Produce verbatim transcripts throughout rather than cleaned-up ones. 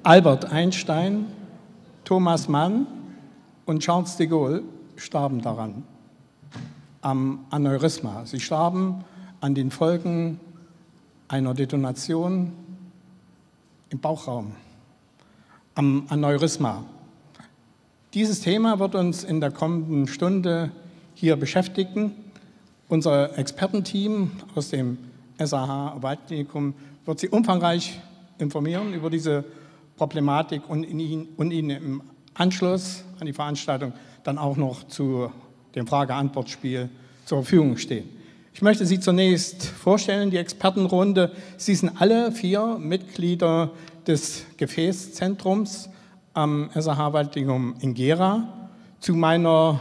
Albert Einstein, Thomas Mann und Charles de Gaulle starben daran, am Aneurysma. Sie starben an den Folgen einer Detonation im Bauchraum, am Aneurysma. Dieses Thema wird uns in der kommenden Stunde hier beschäftigen. Unser Expertenteam aus dem S A H-Waldklinikum wird Sie umfangreich informieren über diese Problematik und Ihnen, und Ihnen im Anschluss an die Veranstaltung dann auch noch zu dem Frage-Antwort-Spiel zur Verfügung stehen. Ich möchte Sie zunächst vorstellen, die Expertenrunde. Sie sind alle vier Mitglieder des Gefäßzentrums am S A H-Waldklinikum in Gera. Zu meiner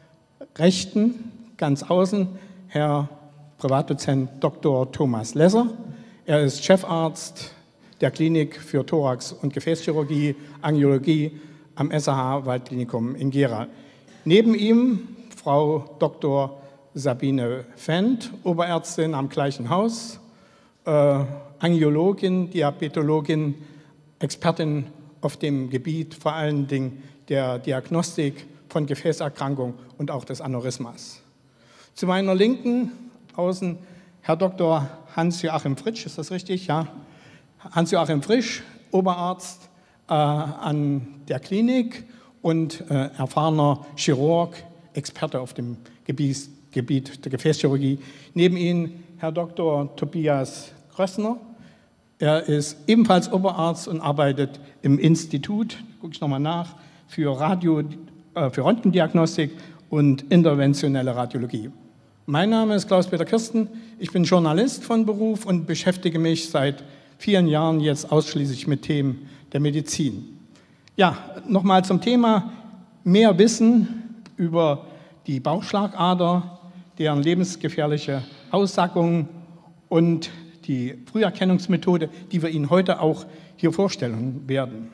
Rechten, ganz außen, Herr Privatdozent Doktor Thomas Lesser. Er ist Chefarzt der Klinik für Thorax- und Gefäßchirurgie, Angiologie am S A H-Waldklinikum in Gera. Neben ihm Frau Doktor Sabine Fendt, Oberärztin am gleichen Haus, äh, Angiologin, Diabetologin, Expertin auf dem Gebiet vor allen Dingen der Diagnostik von Gefäßerkrankungen und auch des Aneurysmas. Zu meiner Linken außen Herr Doktor Hans-Joachim Fritsch, ist das richtig? Ja. Hans-Joachim Frisch, Oberarzt äh, an der Klinik und äh, erfahrener Chirurg, Experte auf dem Gebiet, Gebiet der Gefäßchirurgie. Neben Ihnen Herr Doktor Tobias Grössner. Er ist ebenfalls Oberarzt und arbeitet im Institut, gucke ich nochmal nach, für, Radio, äh, für Röntgendiagnostik und interventionelle Radiologie. Mein Name ist Klaus-Peter Kirsten, ich bin Journalist von Beruf und beschäftige mich seit vielen Jahren jetzt ausschließlich mit Themen der Medizin. Ja, nochmal zum Thema mehr Wissen über die Bauchschlagader, deren lebensgefährliche Aussackung und die Früherkennungsmethode, die wir Ihnen heute auch hier vorstellen werden.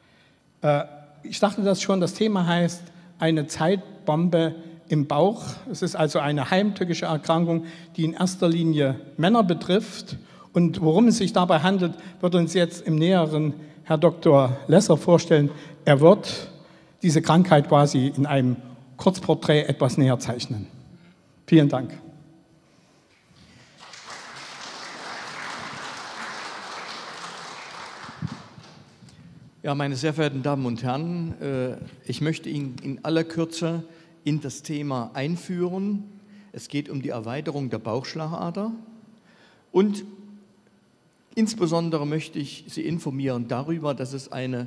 Ich dachte das schon, das Thema heißt eine Zeitbombe im Bauch. Es ist also eine heimtückische Erkrankung, die in erster Linie Männer betrifft. Und worum es sich dabei handelt, wird uns jetzt im Näheren Herr Doktor Lesser vorstellen. Er wird diese Krankheit quasi in einem Kurzporträt etwas näher zeichnen. Vielen Dank. Ja, meine sehr verehrten Damen und Herren, ich möchte Ihnen in aller Kürze in das Thema einführen. Es geht um die Erweiterung der Bauchschlagader und insbesondere möchte ich Sie informieren darüber, dass es eine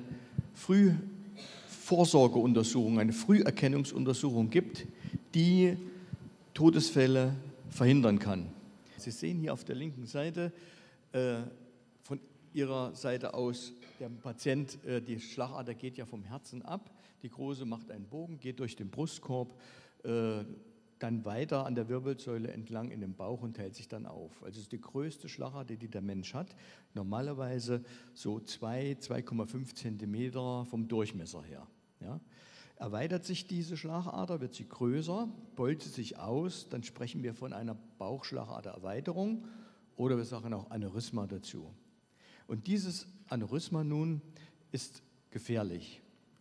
Frühvorsorgeuntersuchung, eine Früherkennungsuntersuchung gibt, die Todesfälle verhindern kann. Sie sehen hier auf der linken Seite äh, von Ihrer Seite aus, der Patient, äh, die Schlagader geht ja vom Herzen ab, die große macht einen Bogen, geht durch den Brustkorb, äh, dann weiter an der Wirbelsäule entlang in den Bauch und hält sich dann auf. Also es ist die größte Schlagader, die der Mensch hat. Normalerweise so zwei, zwei Komma fünf Zentimeter vom Durchmesser her. Ja. Erweitert sich diese Schlagader, wird sie größer, beult sie sich aus, dann sprechen wir von einer Bauchschlagadererweiterung oder wir sagen auch Aneurysma dazu. Und dieses Aneurysma nun ist gefährlich.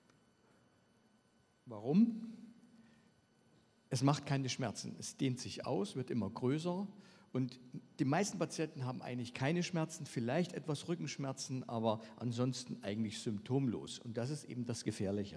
Warum? Es macht keine Schmerzen, es dehnt sich aus, wird immer größer und die meisten Patienten haben eigentlich keine Schmerzen, vielleicht etwas Rückenschmerzen, aber ansonsten eigentlich symptomlos und das ist eben das Gefährliche.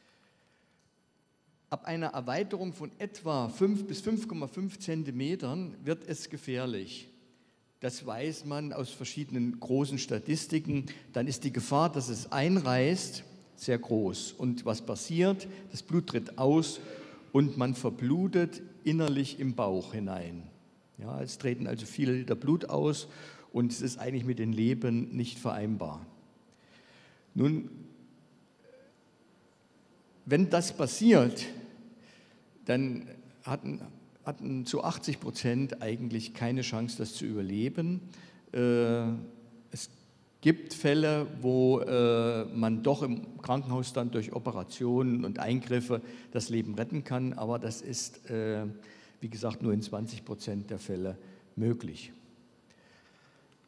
Ab einer Erweiterung von etwa fünf bis fünf Komma fünf Zentimetern wird es gefährlich. Das weiß man aus verschiedenen großen Statistiken. Dann ist die Gefahr, dass es einreißt, sehr groß. Und was passiert? Das Blut tritt aus und man verblutet innerlich im Bauch hinein. Ja, es treten also viele Liter Blut aus und es ist eigentlich mit dem Leben nicht vereinbar. Nun, wenn das passiert, dann hatten, hatten zu achtzig Prozent eigentlich keine Chance, das zu überleben. Äh, es gibt Fälle, wo äh, man doch im Krankenhaus dann durch Operationen und Eingriffe das Leben retten kann, aber das ist, äh, wie gesagt, nur in zwanzig Prozent der Fälle möglich.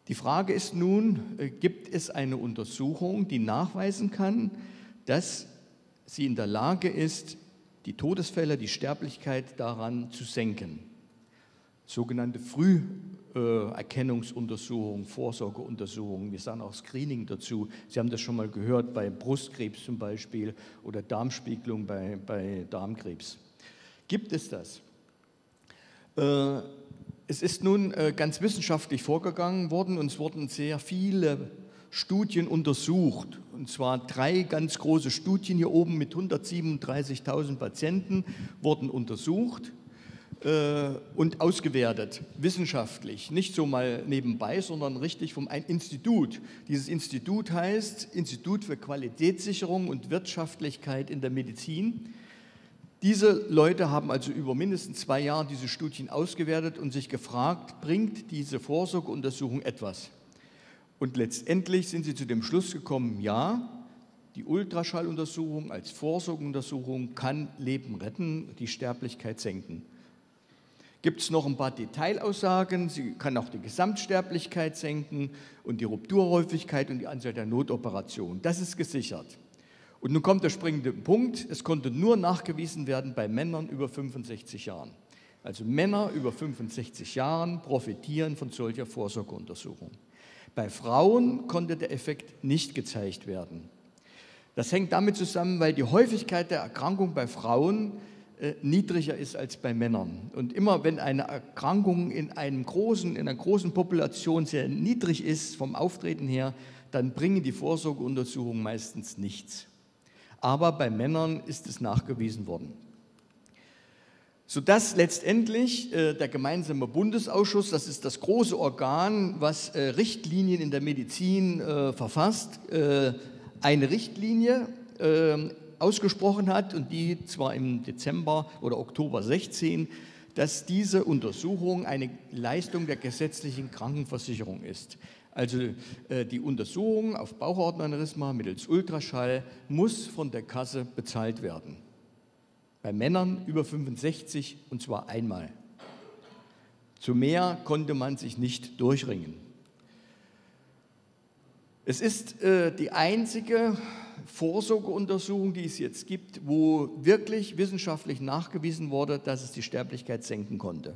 Die Frage ist nun, gibt es eine Untersuchung, die nachweisen kann, dass sie in der Lage ist, die Todesfälle, die Sterblichkeit daran zu senken? Sogenannte Früherkennungsuntersuchungen, Vorsorgeuntersuchungen, wir sagen auch Screening dazu. Sie haben das schon mal gehört bei Brustkrebs zum Beispiel oder Darmspiegelung bei, bei Darmkrebs. Gibt es das? Äh, es ist nun äh, ganz wissenschaftlich vorgegangen worden und es wurden sehr viele Studien untersucht, und zwar drei ganz große Studien hier oben mit hundertsiebenunddreißigtausend Patienten wurden untersucht äh, und ausgewertet, wissenschaftlich, nicht so mal nebenbei, sondern richtig vom ein Institut. Dieses Institut heißt Institut für Qualitätssicherung und Wirtschaftlichkeit in der Medizin. Diese Leute haben also über mindestens zwei Jahre diese Studien ausgewertet und sich gefragt, bringt diese Vorsorgeuntersuchung etwas? Und letztendlich sind sie zu dem Schluss gekommen, ja, die Ultraschalluntersuchung als Vorsorgeuntersuchung kann Leben retten, die Sterblichkeit senken. Gibt es noch ein paar Detailaussagen, sie kann auch die Gesamtsterblichkeit senken und die Rupturhäufigkeit und die Anzahl der Notoperationen. Das ist gesichert. Und nun kommt der springende Punkt, es konnte nur nachgewiesen werden bei Männern über fünfundsechzig Jahren. Also Männer über fünfundsechzig Jahren profitieren von solcher Vorsorgeuntersuchung. Bei Frauen konnte der Effekt nicht gezeigt werden. Das hängt damit zusammen, weil die Häufigkeit der Erkrankung bei Frauen äh, niedriger ist als bei Männern. Und immer wenn eine Erkrankung in, einem großen, in einer großen Population sehr niedrig ist vom Auftreten her, dann bringen die Vorsorgeuntersuchungen meistens nichts. Aber bei Männern ist es nachgewiesen worden. Sodass letztendlich äh, der gemeinsame Bundesausschuss, das ist das große Organ, was äh, Richtlinien in der Medizin äh, verfasst, äh, eine Richtlinie äh, ausgesprochen hat, und die zwar im Dezember oder Oktober sechzehn, dass diese Untersuchung eine Leistung der gesetzlichen Krankenversicherung ist. Also äh, die Untersuchung auf Bauchortenaneurysma mittels Ultraschall muss von der Kasse bezahlt werden. Bei Männern über fünfundsechzig und zwar einmal. Zu mehr konnte man sich nicht durchringen. Es ist äh, die einzige Vorsorgeuntersuchung, die es jetzt gibt, wo wirklich wissenschaftlich nachgewiesen wurde, dass es die Sterblichkeit senken konnte.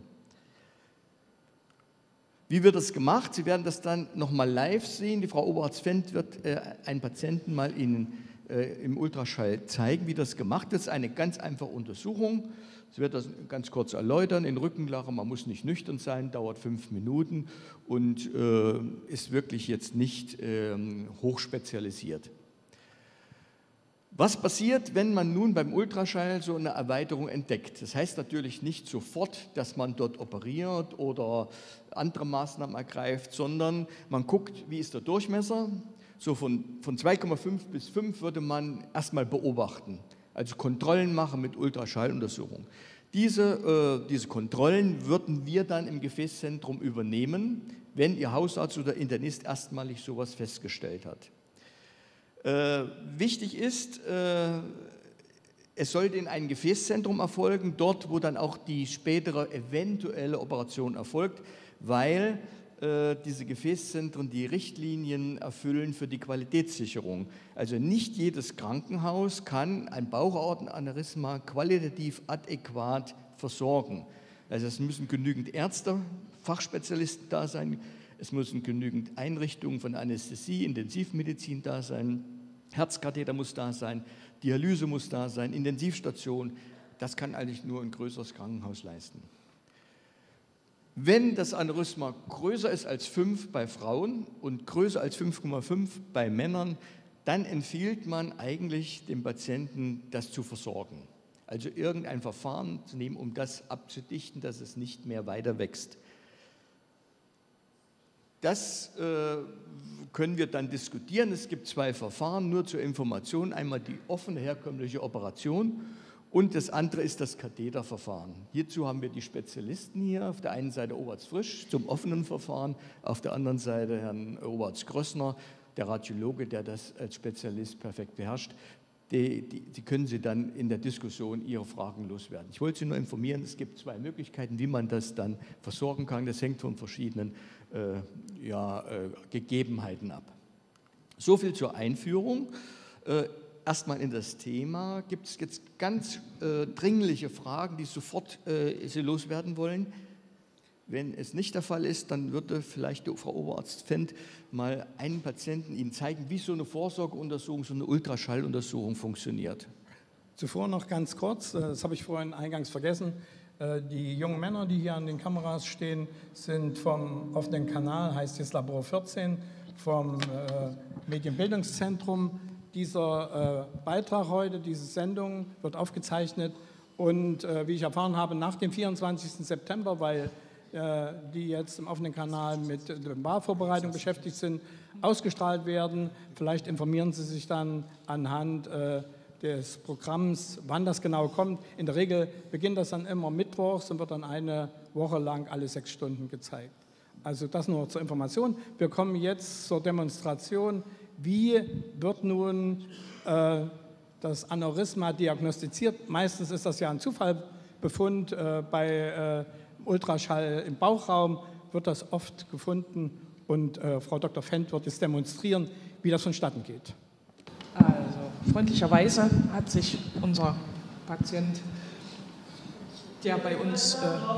Wie wird das gemacht? Sie werden das dann nochmal live sehen. Die Frau Oberarzt-Fendt wird äh, einen Patienten mal Ihnen im Ultraschall zeigen, wie das gemacht ist. Eine ganz einfache Untersuchung. Sie wird das ganz kurz erläutern. In Rückenlache, man muss nicht nüchtern sein, dauert fünf Minuten und äh, ist wirklich jetzt nicht äh, hochspezialisiert. Was passiert, wenn man nun beim Ultraschall so eine Erweiterung entdeckt? Das heißt natürlich nicht sofort, dass man dort operiert oder andere Maßnahmen ergreift, sondern man guckt, wie ist der Durchmesser. So von, von zwei Komma fünf bis fünf würde man erstmal beobachten, also Kontrollen machen mit Ultraschalluntersuchung. Diese, äh, diese Kontrollen würden wir dann im Gefäßzentrum übernehmen, wenn Ihr Hausarzt oder Internist erstmalig sowas festgestellt hat. Äh, wichtig ist, äh, es sollte in einem Gefäßzentrum erfolgen, dort, wo dann auch die spätere eventuelle Operation erfolgt, weil diese Gefäßzentren die Richtlinien erfüllen für die Qualitätssicherung. Also nicht jedes Krankenhaus kann ein Bauchortenaneurysma qualitativ adäquat versorgen. Also es müssen genügend Ärzte, Fachspezialisten da sein, es müssen genügend Einrichtungen von Anästhesie, Intensivmedizin da sein, Herzkatheter muss da sein, Dialyse muss da sein, Intensivstation. Das kann eigentlich nur ein größeres Krankenhaus leisten. Wenn das Aneurysma größer ist als fünf bei Frauen und größer als fünf Komma fünf bei Männern, dann empfiehlt man eigentlich dem Patienten, das zu versorgen. Also irgendein Verfahren zu nehmen, um das abzudichten, dass es nicht mehr weiter wächst. Das äh, können wir dann diskutieren. Es gibt zwei Verfahren, nur zur Information. Einmal die offene herkömmliche Operation und das andere ist das Katheterverfahren. Hierzu haben wir die Spezialisten hier, auf der einen Seite Oberarzt Frisch zum offenen Verfahren, auf der anderen Seite Herrn Oberarzt Grössner, der Radiologe, der das als Spezialist perfekt beherrscht. Die, die, die können Sie dann in der Diskussion Ihre Fragen loswerden. Ich wollte Sie nur informieren, es gibt zwei Möglichkeiten, wie man das dann versorgen kann. Das hängt von verschiedenen äh, ja, äh, Gegebenheiten ab. So viel zur Einführung. Äh, Erstmal in das Thema. Gibt es jetzt ganz äh, dringliche Fragen, die sofort äh, Sie loswerden wollen? Wenn es nicht der Fall ist, dann würde vielleicht die Frau Oberarzt Fendt mal einen Patienten Ihnen zeigen, wie so eine Vorsorgeuntersuchung, so eine Ultraschalluntersuchung funktioniert. Zuvor noch ganz kurz, das habe ich vorhin eingangs vergessen, die jungen Männer, die hier an den Kameras stehen, sind vom offenen Kanal, heißt jetzt Labor vierzehn, vom Medienbildungszentrum. Dieser Beitrag heute, diese Sendung wird aufgezeichnet und wie ich erfahren habe, nach dem vierundzwanzigsten September, weil die jetzt im offenen Kanal mit der Wahlvorbereitung beschäftigt sind, ausgestrahlt werden. Vielleicht informieren Sie sich dann anhand äh, des Programms, wann das genau kommt. In der Regel beginnt das dann immer mittwochs und wird dann eine Woche lang alle sechs Stunden gezeigt. Also das nur zur Information. Wir kommen jetzt zur Demonstration. Wie wird nun äh, das Aneurysma diagnostiziert? Meistens ist das ja ein Zufallbefund äh, bei äh, Ultraschall im Bauchraum wird das oft gefunden und äh, Frau Doktor Fendt wird jetzt demonstrieren, wie das vonstatten geht. Also freundlicherweise hat sich unser Patient, der bei uns,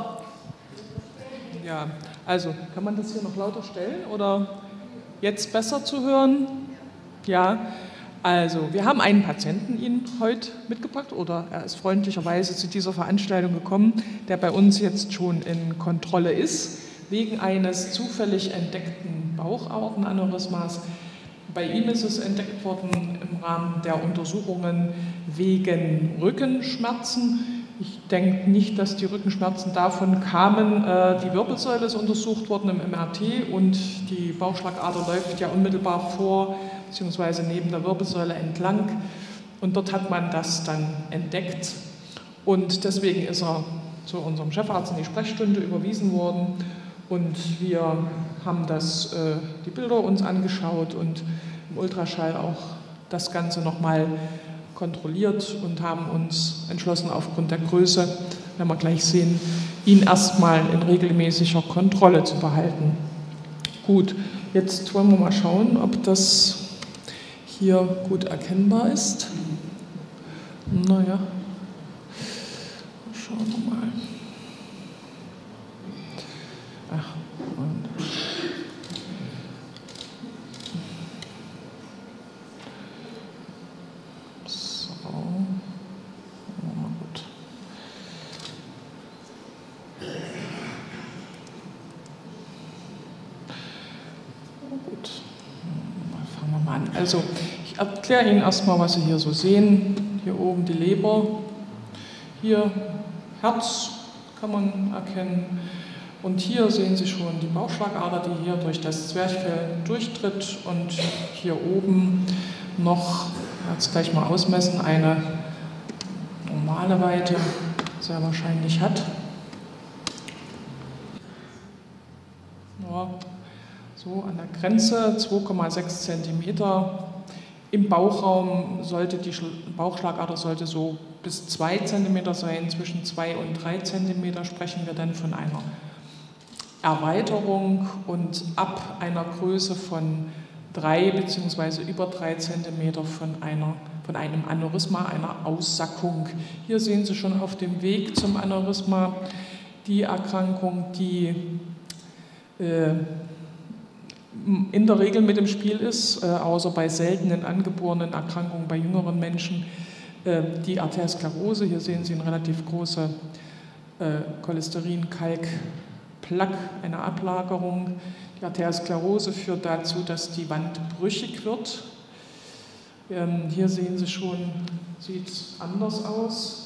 äh, ja, also kann man das hier noch lauter stellen oder jetzt besser zu hören? Ja. Also, wir haben einen Patienten Ihnen heute mitgebracht oder er ist freundlicherweise zu dieser Veranstaltung gekommen, der bei uns jetzt schon in Kontrolle ist, wegen eines zufällig entdeckten Bauchaortenaneurysmas. Bei ihm ist es entdeckt worden im Rahmen der Untersuchungen wegen Rückenschmerzen. Ich denke nicht, dass die Rückenschmerzen davon kamen. Die Wirbelsäule ist untersucht worden im M R T und die Bauchschlagader läuft ja unmittelbar vor beziehungsweise neben der Wirbelsäule entlang und dort hat man das dann entdeckt und deswegen ist er zu unserem Chefarzt in die Sprechstunde überwiesen worden und wir haben das, äh, die Bilder uns angeschaut und im Ultraschall auch das Ganze nochmal kontrolliert und haben uns entschlossen, aufgrund der Größe, werden wir gleich sehen, ihn erstmal in regelmäßiger Kontrolle zu behalten. Gut, jetzt wollen wir mal schauen, ob das hier gut erkennbar ist. Naja, schauen wir mal. Ach, und so, mal gut. Gut, fangen wir mal an. Also, ich erkläre Ihnen erstmal, was Sie hier so sehen. Hier oben die Leber, hier Herz kann man erkennen und hier sehen Sie schon die Bauchschlagader, die hier durch das Zwerchfell durchtritt und hier oben noch, jetzt gleich mal ausmessen, eine normale Weite sehr wahrscheinlich hat. Ja, so an der Grenze zwei Komma sechs Zentimeter. Im Bauchraum sollte die Bauchschlagader sollte so bis zwei Zentimeter sein, zwischen zwei und drei Zentimeter sprechen wir dann von einer Erweiterung und ab einer Größe von drei bzw. über drei Zentimeter von, einer, von einem Aneurysma, einer Aussackung. Hier sehen Sie schon auf dem Weg zum Aneurysma die Erkrankung, die äh, in der Regel mit im Spiel ist, äh, außer bei seltenen angeborenen Erkrankungen bei jüngeren Menschen, äh, die Arteriosklerose. Hier sehen Sie eine relativ große äh, Cholesterin-Kalk-Plaque, eine Ablagerung. Die Arteriosklerose führt dazu, dass die Wand brüchig wird. Ähm, hier sehen Sie schon, sieht es anders aus.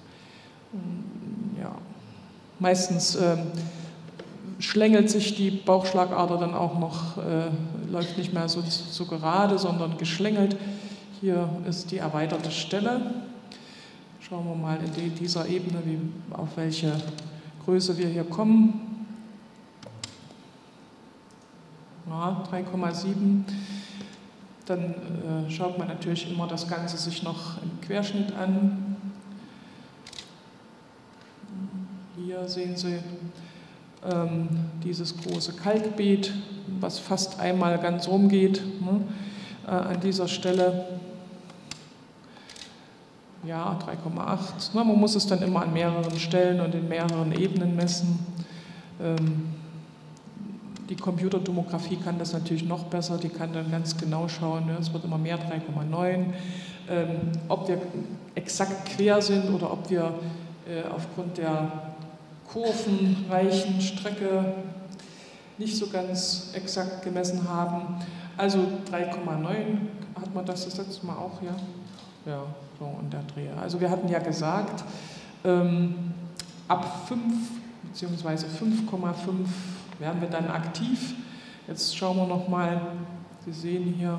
Ja, meistens ähm, schlängelt sich die Bauchschlagader dann auch noch, äh, läuft nicht mehr so, so gerade, sondern geschlängelt. Hier ist die erweiterte Stelle. Schauen wir mal in die, dieser Ebene, wie, auf welche Größe wir hier kommen. Ja, drei Komma sieben. Dann äh, schaut man natürlich immer das Ganze sich noch im Querschnitt an. Hier sehen Sie ähm, dieses große Kalkbeet, was fast einmal ganz rumgeht, ne, äh, an dieser Stelle. Ja, drei Komma acht. Na, man muss es dann immer an mehreren Stellen und in mehreren Ebenen messen. Ähm, die Computertomographie kann das natürlich noch besser, die kann dann ganz genau schauen, ne, es wird immer mehr, drei Komma neun. Ähm, ob wir exakt quer sind oder ob wir äh, aufgrund der kurvenreichen Strecke nicht so ganz exakt gemessen haben. Also drei Komma neun hat man das das letzte Mal auch, ja? Ja, so in der Dreh. Also wir hatten ja gesagt, ähm, ab fünf bzw. fünf Komma fünf werden wir dann aktiv. Jetzt schauen wir nochmal, Sie sehen hier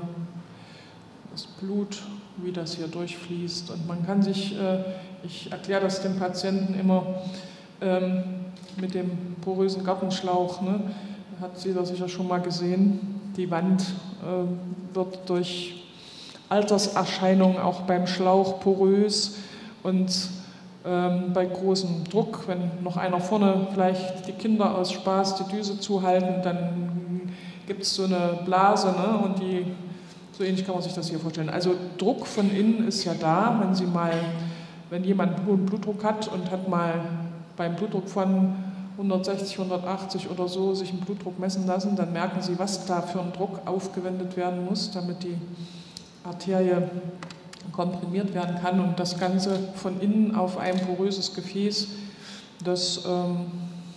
das Blut, wie das hier durchfließt. Und man kann sich, äh, ich erkläre das dem Patienten immer ähm, mit dem porösen Gartenschlauch, ne? Hat Sie das sicher schon mal gesehen. Die Wand äh, wird durch Alterserscheinungen auch beim Schlauch porös und ähm, bei großem Druck, wenn noch einer vorne vielleicht die Kinder aus Spaß die Düse zuhalten, dann gibt es so eine Blase, ne? Und die, so ähnlich kann man sich das hier vorstellen. Also Druck von innen ist ja da, wenn Sie mal, wenn jemand einen hohen Blutdruck hat und hat mal beim Blutdruck von hundertsechzig, hundertachtzig oder so sich einen Blutdruck messen lassen, dann merken Sie, was da für ein Druck aufgewendet werden muss, damit die Arterie komprimiert werden kann und das Ganze von innen auf ein poröses Gefäß, das ähm,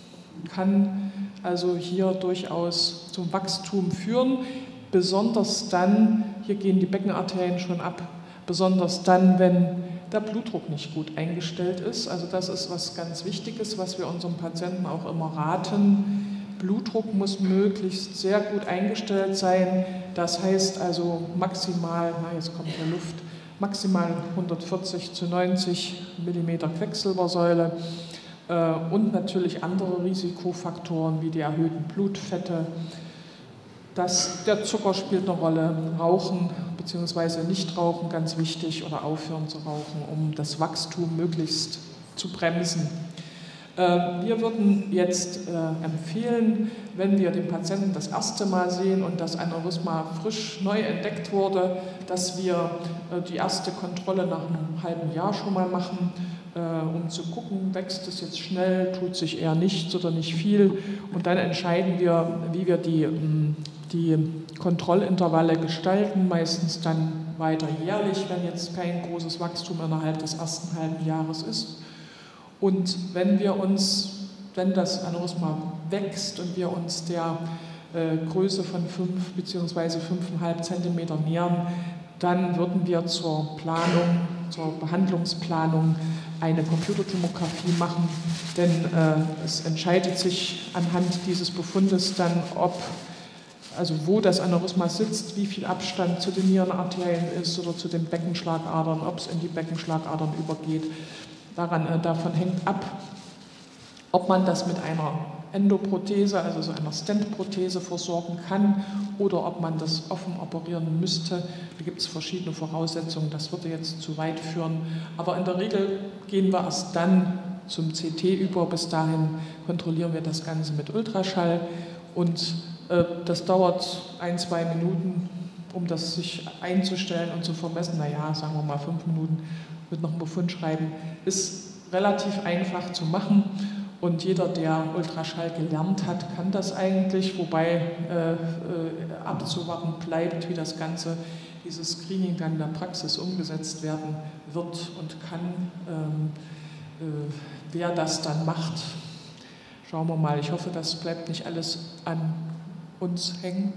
kann also hier durchaus zum Wachstum führen, besonders dann, hier gehen die Beckenarterien schon ab, besonders dann, wenn der Blutdruck nicht gut eingestellt ist. Also das ist was ganz Wichtiges, was wir unseren Patienten auch immer raten. Blutdruck muss möglichst sehr gut eingestellt sein. Das heißt also maximal, na jetzt kommt hier Luft, maximal hundertvierzig zu neunzig Millimeter Quecksilbersäule äh, und natürlich andere Risikofaktoren wie die erhöhten Blutfette. Das, der Zucker spielt eine Rolle, Rauchen bzw. Nichtrauchen ganz wichtig oder aufhören zu rauchen, um das Wachstum möglichst zu bremsen. Wir würden jetzt äh, empfehlen, wenn wir den Patienten das erste Mal sehen und das Aneurysma frisch neu entdeckt wurde, dass wir äh, die erste Kontrolle nach einem halben Jahr schon mal machen, äh, um zu gucken, wächst es jetzt schnell, tut sich eher nichts oder nicht viel. Und dann entscheiden wir, wie wir die, die Kontrollintervalle gestalten, meistens dann weiter jährlich, wenn jetzt kein großes Wachstum innerhalb des ersten halben Jahres ist. Und wenn wir uns, wenn das Aneurysma wächst und wir uns der äh, Größe von fünf bzw. fünf Komma fünf Zentimeter nähern, dann würden wir zur Planung, zur Behandlungsplanung eine Computertomographie machen, denn äh, es entscheidet sich anhand dieses Befundes dann, ob, also wo das Aneurysma sitzt, wie viel Abstand zu den Nierenarterien ist oder zu den Beckenschlagadern, ob es in die Beckenschlagadern übergeht. Daran, äh, davon hängt ab, ob man das mit einer Endoprothese, also so einer Stent-Prothese versorgen kann oder ob man das offen operieren müsste. Da gibt es verschiedene Voraussetzungen, das würde jetzt zu weit führen. Aber in der Regel gehen wir erst dann zum C T über. Bis dahin kontrollieren wir das Ganze mit Ultraschall und äh, das dauert ein, zwei Minuten, um das sich einzustellen und zu vermessen. Naja, sagen wir mal fünf Minuten. Mit noch einem Befund schreiben, ist relativ einfach zu machen und jeder, der Ultraschall gelernt hat, kann das eigentlich, wobei äh, äh, abzuwarten bleibt, wie das Ganze, dieses Screening dann in der Praxis umgesetzt werden wird und kann. Ähm, äh, wer das dann macht, schauen wir mal. Ich hoffe, das bleibt nicht alles an uns hängen.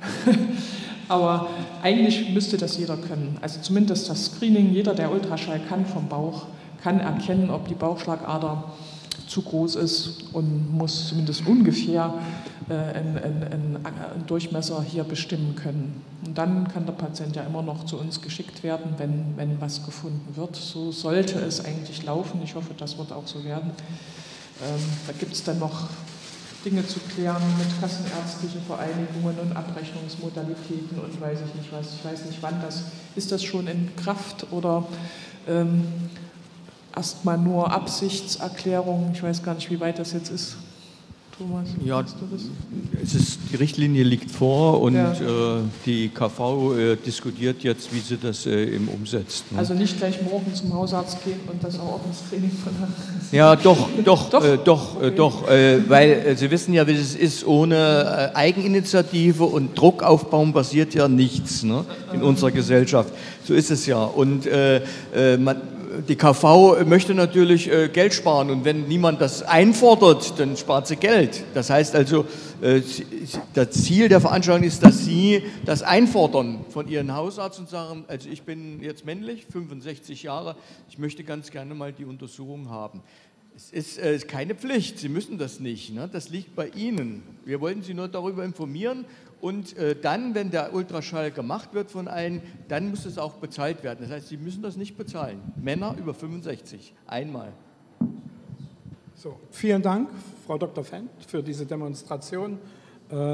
Aber eigentlich müsste das jeder können. Also zumindest das Screening, jeder, der Ultraschall kann vom Bauch, kann erkennen, ob die Bauchschlagader zu groß ist und muss zumindest ungefähr äh, einen, einen, einen Durchmesser hier bestimmen können. Und dann kann der Patient ja immer noch zu uns geschickt werden, wenn, wenn was gefunden wird. So sollte es eigentlich laufen. Ich hoffe, das wird auch so werden. Ähm, da gibt es dann noch Dinge zu klären mit kassenärztlichen Vereinigungen und Abrechnungsmodalitäten und weiß ich nicht was. Ich weiß nicht, wann das, ist das schon in Kraft oder ähm, erstmal nur Absichtserklärung. Ich weiß gar nicht, wie weit das jetzt ist. Thomas, ja, es ist, die Richtlinie liegt vor und ja. äh, die K V äh, diskutiert jetzt, wie sie das äh, eben umsetzt. Ne? Also nicht gleich morgen zum Hausarzt gehen und das Ordnungstraining von der... Ja, doch, doch, doch, äh, doch, okay. äh, doch äh, weil äh, Sie wissen ja, wie es ist, ohne äh, Eigeninitiative und Druck aufbauen passiert ja nichts, ne, in unserer Gesellschaft. So ist es ja. Und äh, äh, man, die K V möchte natürlich äh, Geld sparen und wenn niemand das einfordert, dann spart sie Geld. Das heißt also, äh, das Ziel der Veranstaltung ist, dass Sie das einfordern von Ihren Hausarzt und sagen, also ich bin jetzt männlich, fünfundsechzig Jahre, ich möchte ganz gerne mal die Untersuchung haben. Es ist äh, keine Pflicht, Sie müssen das nicht, ne? Das liegt bei Ihnen. Wir wollten Sie nur darüber informieren. Und äh, dann, wenn der Ultraschall gemacht wird von einem, dann muss es auch bezahlt werden. Das heißt, Sie müssen das nicht bezahlen. Männer über fünfundsechzig, einmal. So, vielen Dank, Frau Doktor Fendt, für diese Demonstration. Äh,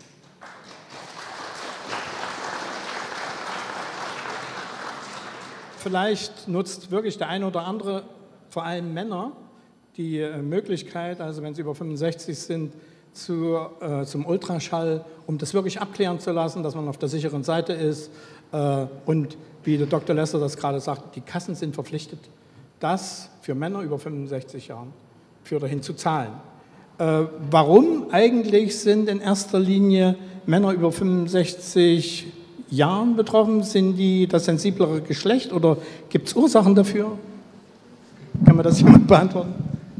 vielleicht nutzt wirklich der eine oder andere, vor allem Männer, die äh, Möglichkeit, also wenn sie über fünfundsechzig sind, Zu, äh, zum Ultraschall, um das wirklich abklären zu lassen, dass man auf der sicheren Seite ist. Äh, und wie der Doktor Lesser das gerade sagt, die Kassen sind verpflichtet, das für Männer über fünfundsechzig Jahren für dahin zu zahlen. Äh, warum eigentlich sind in erster Linie Männer über fünfundsechzig Jahren betroffen? Sind die das sensiblere Geschlecht oder gibt es Ursachen dafür? Kann man das jemand beantworten?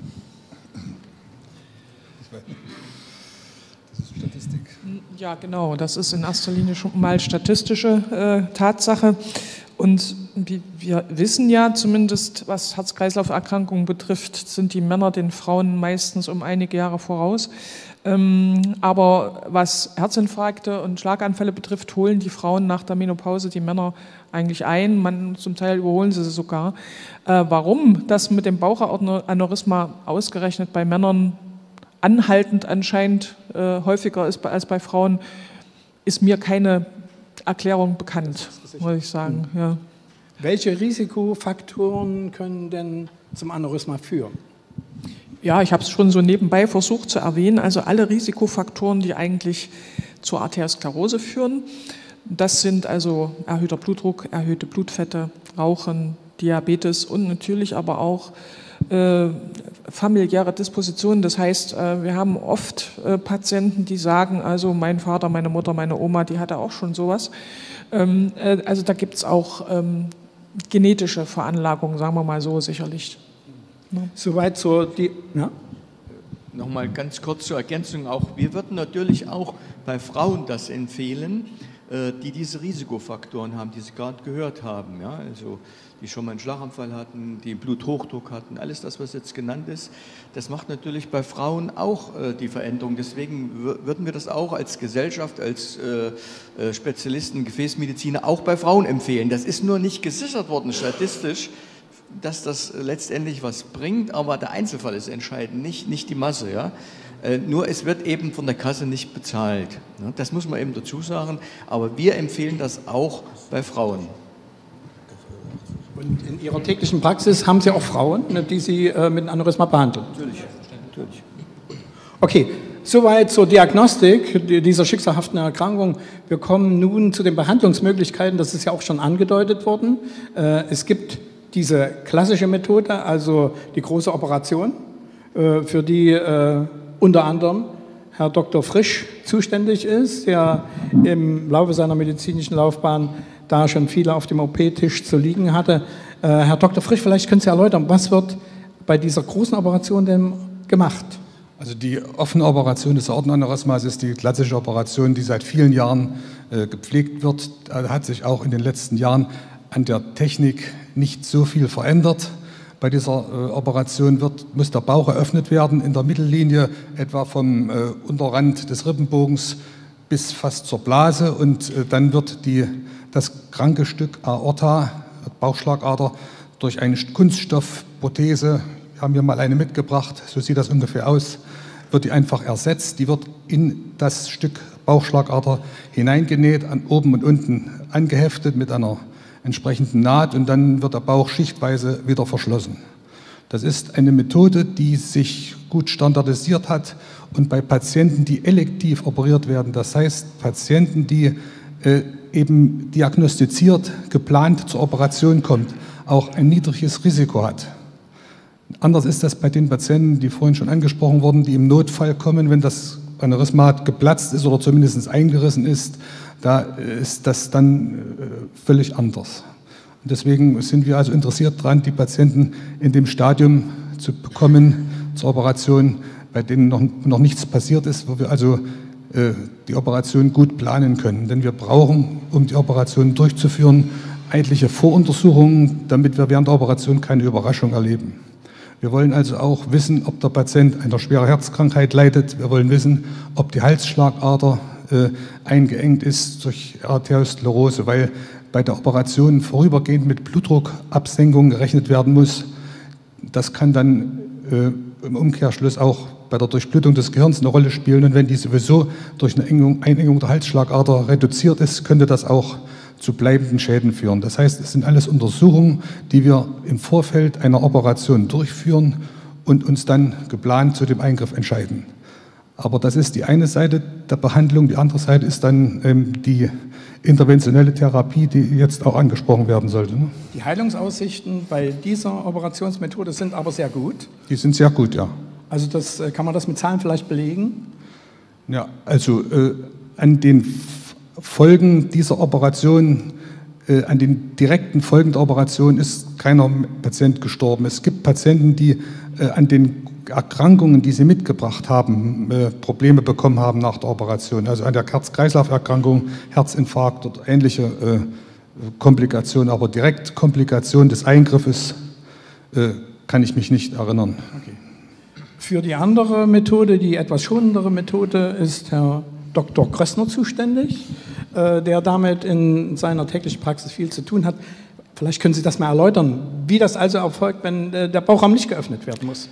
Ja, genau. Das ist in erster Linie schon mal statistische äh, Tatsache. Und wie wir wissen ja, zumindest was Herz-Kreislauf-Erkrankungen betrifft, sind die Männer den Frauen meistens um einige Jahre voraus. Ähm, aber was Herzinfarkte und Schlaganfälle betrifft, holen die Frauen nach der Menopause die Männer eigentlich ein. Man, zum Teil überholen sie sie sogar. Äh, warum das mit dem Bauchaneurysma ausgerechnet bei Männern anhaltend anscheinend äh, häufiger ist als bei Frauen, ist mir keine Erklärung bekannt, muss ich sagen. Mhm. Ja. Welche Risikofaktoren können denn zum Aneurysma führen? Ja, ich habe es schon so nebenbei versucht zu erwähnen. Also alle Risikofaktoren, die eigentlich zur Arteriosklerose führen. Das sind also erhöhter Blutdruck, erhöhte Blutfette, Rauchen, Diabetes und natürlich aber auch äh, familiäre Dispositionen. Das heißt, äh, wir haben oft äh, Patienten, die sagen, also mein Vater, meine Mutter, meine Oma, die hatte auch schon sowas. Ähm, äh, also da gibt es auch ähm, genetische Veranlagungen, sagen wir mal so, sicherlich. Ja. Soweit zur... Die, ja? Nochmal ganz kurz zur Ergänzung auch. Wir würden natürlich auch bei Frauen das empfehlen, äh, die diese Risikofaktoren haben, die Sie gerade gehört haben. Ja? Also die schon mal einen Schlaganfall hatten, die Bluthochdruck hatten, alles das, was jetzt genannt ist, das macht natürlich bei Frauen auch äh, die Veränderung. Deswegen würden wir das auch als Gesellschaft, als äh, Spezialisten, Gefäßmediziner auch bei Frauen empfehlen. Das ist nur nicht gesichert worden statistisch, dass das letztendlich was bringt, aber der Einzelfall ist entscheidend, nicht, nicht die Masse. Ja? Äh, nur es wird eben von der Kasse nicht bezahlt. Ne? Das muss man eben dazu sagen, aber wir empfehlen das auch bei Frauen. Und in Ihrer täglichen Praxis haben Sie auch Frauen, die Sie äh, mit einem Aneurysma behandeln? Natürlich, natürlich. Okay, soweit zur Diagnostik dieser schicksalhaften Erkrankung. Wir kommen nun zu den Behandlungsmöglichkeiten, das ist ja auch schon angedeutet worden. Äh, es gibt diese klassische Methode, also die große Operation, äh, für die äh, unter anderem Herr Doktor Frisch zuständig ist, der im Laufe seiner medizinischen Laufbahn da schon viele auf dem O P-Tisch zu liegen hatte. Äh, Herr Doktor Frisch, vielleicht können Sie erläutern, was wird bei dieser großen Operation denn gemacht? Also die offene Operation des Aortenaneurysmas ist die klassische Operation, die seit vielen Jahren äh, gepflegt wird. Da hat sich auch in den letzten Jahren an der Technik nicht so viel verändert. Bei dieser äh, Operation wird, muss der Bauch eröffnet werden, in der Mittellinie etwa vom äh, Unterrand des Rippenbogens bis fast zur Blase, und äh, dann wird die das kranke Stück Aorta, Bauchschlagader, durch eine Kunststoffprothese, wir haben hier mal eine mitgebracht, so sieht das ungefähr aus, wird die einfach ersetzt. Die wird in das Stück Bauchschlagader hineingenäht, an oben und unten angeheftet mit einer entsprechenden Naht, und dann wird der Bauch schichtweise wieder verschlossen. Das ist eine Methode, die sich gut standardisiert hat und bei Patienten, die elektiv operiert werden, das heißt Patienten, die äh, eben diagnostiziert, geplant zur Operation kommt, auch ein niedriges Risiko hat. Anders ist das bei den Patienten, die vorhin schon angesprochen wurden, die im Notfall kommen, wenn das Aneurysma geplatzt ist oder zumindest eingerissen ist, da ist das dann völlig anders. Und deswegen sind wir also interessiert daran, die Patienten in dem Stadium zu bekommen zur Operation, bei denen noch, noch nichts passiert ist, wo wir also äh, die Operation gut planen können. Denn wir brauchen, um die Operation durchzuführen, etliche Voruntersuchungen, damit wir während der Operation keine Überraschung erleben. Wir wollen also auch wissen, ob der Patient einer schweren Herzkrankheit leidet. Wir wollen wissen, ob die Halsschlagader äh, eingeengt ist durch Arteriosklerose, weil bei der Operation vorübergehend mit Blutdruckabsenkung gerechnet werden muss. Das kann dann äh, im Umkehrschluss auch bei der Durchblutung des Gehirns eine Rolle spielen. Und wenn die sowieso durch eine Engung, Einengung der Halsschlagader reduziert ist, könnte das auch zu bleibenden Schäden führen. Das heißt, es sind alles Untersuchungen, die wir im Vorfeld einer Operation durchführen und uns dann geplant zu dem Eingriff entscheiden. Aber das ist die eine Seite der Behandlung. Die andere Seite ist dann ähm, die interventionelle Therapie, die jetzt auch angesprochen werden sollte. Ne? Die Heilungsaussichten bei dieser Operationsmethode sind aber sehr gut. Die sind sehr gut, ja. Also das, kann man das mit Zahlen vielleicht belegen? Ja, also äh, an den Folgen dieser Operation, äh, an den direkten Folgen der Operation ist keiner Patient gestorben. Es gibt Patienten, die äh, an den Erkrankungen, die sie mitgebracht haben, äh, Probleme bekommen haben nach der Operation. Also an der Herz-Kreislauf-Erkrankung, Herzinfarkt oder ähnliche äh, Komplikationen. Aber direkt Komplikationen des Eingriffes äh, kann ich mich nicht erinnern. Okay. Für die andere Methode, die etwas schonendere Methode, ist Herr Doktor Krössner zuständig, äh, der damit in seiner täglichen Praxis viel zu tun hat. Vielleicht können Sie das mal erläutern, wie das also erfolgt, wenn äh, der Bauchraum nicht geöffnet werden muss.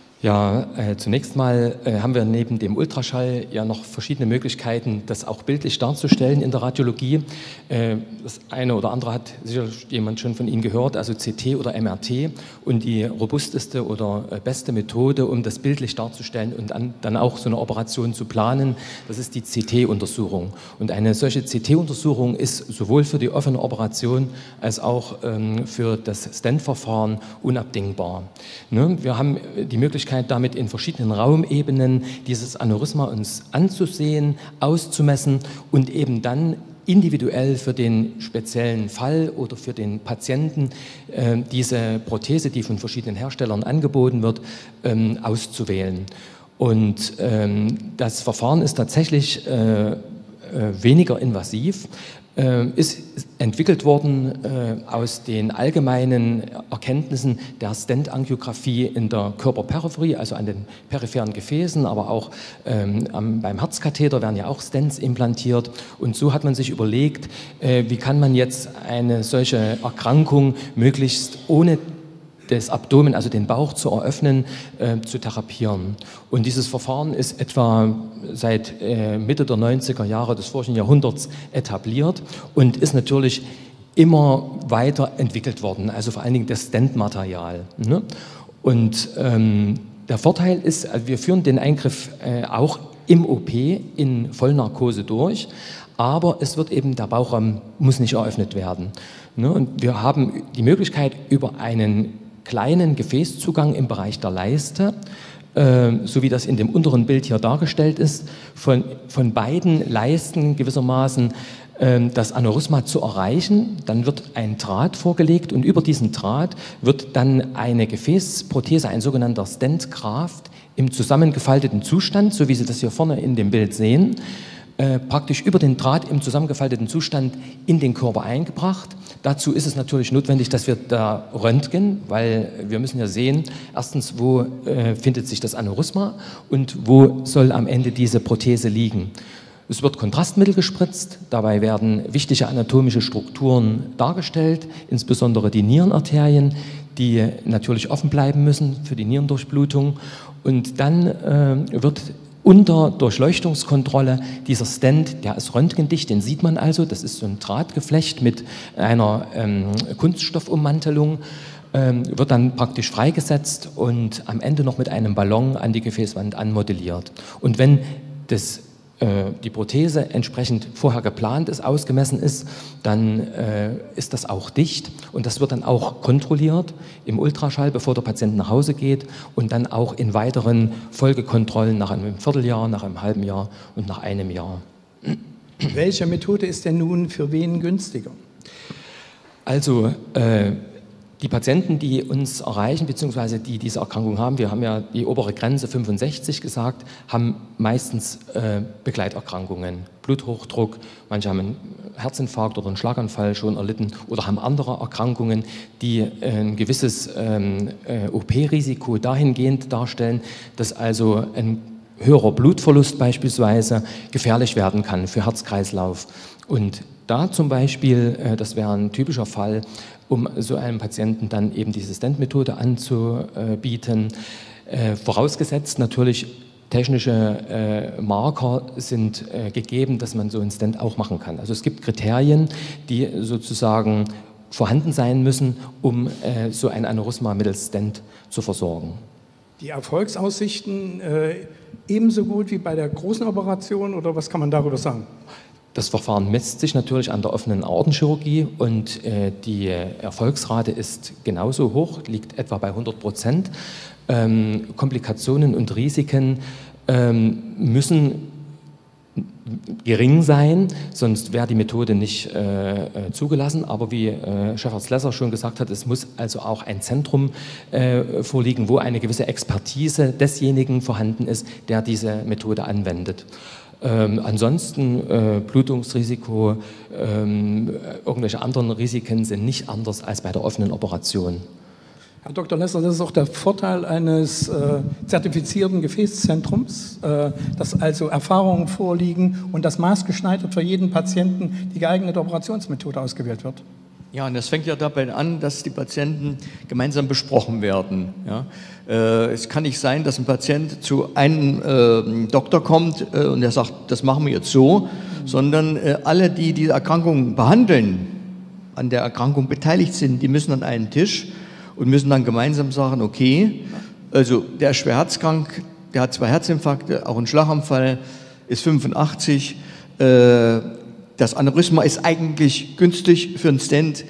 Ja, äh, zunächst mal äh, haben wir neben dem Ultraschall ja noch verschiedene Möglichkeiten, das auch bildlich darzustellen in der Radiologie. Äh, das eine oder andere hat sicherlich jemand schon von Ihnen gehört, also C T oder M R T. Und die robusteste oder äh, beste Methode, um das bildlich darzustellen und an, dann auch so eine Operation zu planen, das ist die C T-Untersuchung. Und eine solche C T-Untersuchung ist sowohl für die offene Operation als auch ähm, für das Stent-Verfahren unabdingbar. Ne? Wir haben die Möglichkeit, damit in verschiedenen Raumebenen dieses Aneurysma uns anzusehen, auszumessen und eben dann individuell für den speziellen Fall oder für den Patienten äh, diese Prothese, die von verschiedenen Herstellern angeboten wird, ähm, auszuwählen. Und ähm, das Verfahren ist tatsächlich äh, äh, weniger invasiv. Ist entwickelt worden äh, aus den allgemeinen Erkenntnissen der Stent-Angiografie in der Körperperipherie, also an den peripheren Gefäßen, aber auch ähm, am, beim Herzkatheter werden ja auch Stents implantiert. Und so hat man sich überlegt, äh, wie kann man jetzt eine solche Erkrankung möglichst ohne das Abdomen, also den Bauch zu eröffnen, äh, zu therapieren. Und dieses Verfahren ist etwa seit äh, Mitte der neunziger Jahre des vorigen Jahrhunderts etabliert und ist natürlich immer weiter entwickelt worden, also vor allen Dingen das Stent-Material. Ne? Und ähm, der Vorteil ist, also wir führen den Eingriff äh, auch im O P in Vollnarkose durch, aber es wird eben, der Bauchraum muss nicht eröffnet werden. Ne? Und wir haben die Möglichkeit, über einen kleinen Gefäßzugang im Bereich der Leiste, äh, so wie das in dem unteren Bild hier dargestellt ist, von, von beiden Leisten gewissermaßen äh, das Aneurysma zu erreichen. Dann wird ein Draht vorgelegt und über diesen Draht wird dann eine Gefäßprothese, ein sogenannter Stent-Graft, im zusammengefalteten Zustand, so wie Sie das hier vorne in dem Bild sehen, äh, praktisch über den Draht im zusammengefalteten Zustand in den Körper eingebracht. Dazu ist es natürlich notwendig, dass wir da röntgen, weil wir müssen ja sehen, erstens, wo äh, findet sich das Aneurysma und wo soll am Ende diese Prothese liegen. Es wird Kontrastmittel gespritzt, dabei werden wichtige anatomische Strukturen dargestellt, insbesondere die Nierenarterien, die natürlich offen bleiben müssen für die Nierendurchblutung. Und dann äh, wird unter Durchleuchtungskontrolle dieser Stent, der ist röntgendicht, den sieht man also, das ist so ein Drahtgeflecht mit einer ähm, Kunststoffummantelung ähm, wird dann praktisch freigesetzt und am Ende noch mit einem Ballon an die Gefäßwand anmodelliert. Und wenn das die Prothese entsprechend vorher geplant ist, ausgemessen ist, dann äh, ist das auch dicht und das wird dann auch kontrolliert im Ultraschall, bevor der Patient nach Hause geht und dann auch in weiteren Folgekontrollen nach einem Vierteljahr, nach einem halben Jahr und nach einem Jahr. Welche Methode ist denn nun für wen günstiger? Also äh, die Patienten, die uns erreichen, beziehungsweise die diese Erkrankung haben, wir haben ja die obere Grenze fünfundsechzig gesagt, haben meistens äh, Begleiterkrankungen, Bluthochdruck, manche haben einen Herzinfarkt oder einen Schlaganfall schon erlitten oder haben andere Erkrankungen, die äh, ein gewisses ähm, äh, O P-Risiko dahingehend darstellen, dass also ein höherer Blutverlust beispielsweise gefährlich werden kann für Herz-Kreislauf. Und da zum Beispiel, äh, das wäre ein typischer Fall, um so einem Patienten dann eben diese Stent-Methode anzubieten. Äh, vorausgesetzt natürlich, technische äh, Marker sind äh, gegeben, dass man so einen Stent auch machen kann. Also es gibt Kriterien, die sozusagen vorhanden sein müssen, um äh, so ein Aneurysma mittels Stent zu versorgen. Die Erfolgsaussichten äh, ebenso gut wie bei der großen Operation oder was kann man darüber sagen? Das Verfahren misst sich natürlich an der offenen Aortenchirurgie und äh, die Erfolgsrate ist genauso hoch, liegt etwa bei hundert Prozent. Ähm, Komplikationen und Risiken ähm, müssen gering sein, sonst wäre die Methode nicht äh, zugelassen. Aber wie äh, Chefarzt Lesser schon gesagt hat, es muss also auch ein Zentrum äh, vorliegen, wo eine gewisse Expertise desjenigen vorhanden ist, der diese Methode anwendet. Ähm, ansonsten äh, Blutungsrisiko, ähm, irgendwelche anderen Risiken sind nicht anders als bei der offenen Operation. Herr Doktor Lesser, das ist auch der Vorteil eines äh, zertifizierten Gefäßzentrums, äh, dass also Erfahrungen vorliegen und dass maßgeschneidert für jeden Patienten die geeignete Operationsmethode ausgewählt wird. Ja, und das fängt ja dabei an, dass die Patienten gemeinsam besprochen werden. Ja. Äh, es kann nicht sein, dass ein Patient zu einem äh, Doktor kommt äh, und der sagt, das machen wir jetzt so, mhm. sondern äh, alle, die diese Erkrankung behandeln, an der Erkrankung beteiligt sind, die müssen an einen Tisch und müssen dann gemeinsam sagen, okay, also der ist schwer herzkrank, der hat zwei Herzinfarkte, auch einen Schlaganfall, ist fünfundachtzig, äh, das Aneurysma ist eigentlich günstig für einen Stent,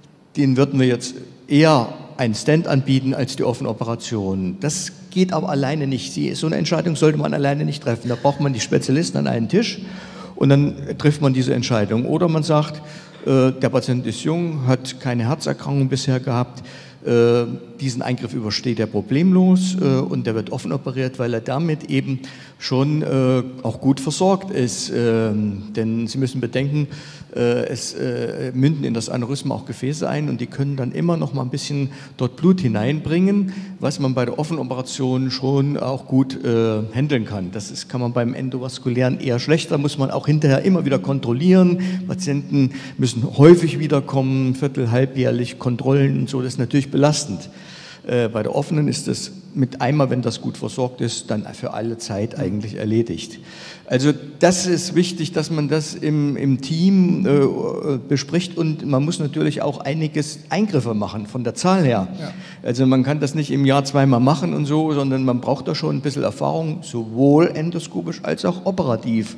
den würden wir jetzt eher einen Stent anbieten als die offene Operation. Das geht aber alleine nicht. So eine Entscheidung sollte man alleine nicht treffen. Da braucht man die Spezialisten an einen Tisch und dann trifft man diese Entscheidung. Oder man sagt, äh, der Patient ist jung, hat keine Herzerkrankung bisher gehabt, äh, diesen Eingriff übersteht er problemlos äh, und der wird offen operiert, weil er damit eben schon äh, auch gut versorgt ist. Äh, denn Sie müssen bedenken, äh, es äh, münden in das Aneurysma auch Gefäße ein und die können dann immer noch mal ein bisschen dort Blut hineinbringen, was man bei der offenen Operation schon auch gut äh, handeln kann. Das ist, kann man beim endovaskulären eher schlechter, muss man auch hinterher immer wieder kontrollieren. Patienten müssen häufig wiederkommen, viertel-, halbjährlich Kontrollen und so, das ist natürlich belastend. Äh, bei der offenen ist es mit einmal, wenn das gut versorgt ist, dann für alle Zeit eigentlich erledigt. Also das ist wichtig, dass man das im, im Team äh, bespricht und man muss natürlich auch einiges Eingriffe machen von der Zahl her. Ja. Also man kann das nicht im Jahr zweimal machen und so, sondern man braucht da schon ein bisschen Erfahrung, sowohl endoskopisch als auch operativ.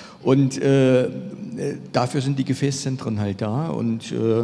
Und äh, dafür sind die Gefäßzentren halt da und äh,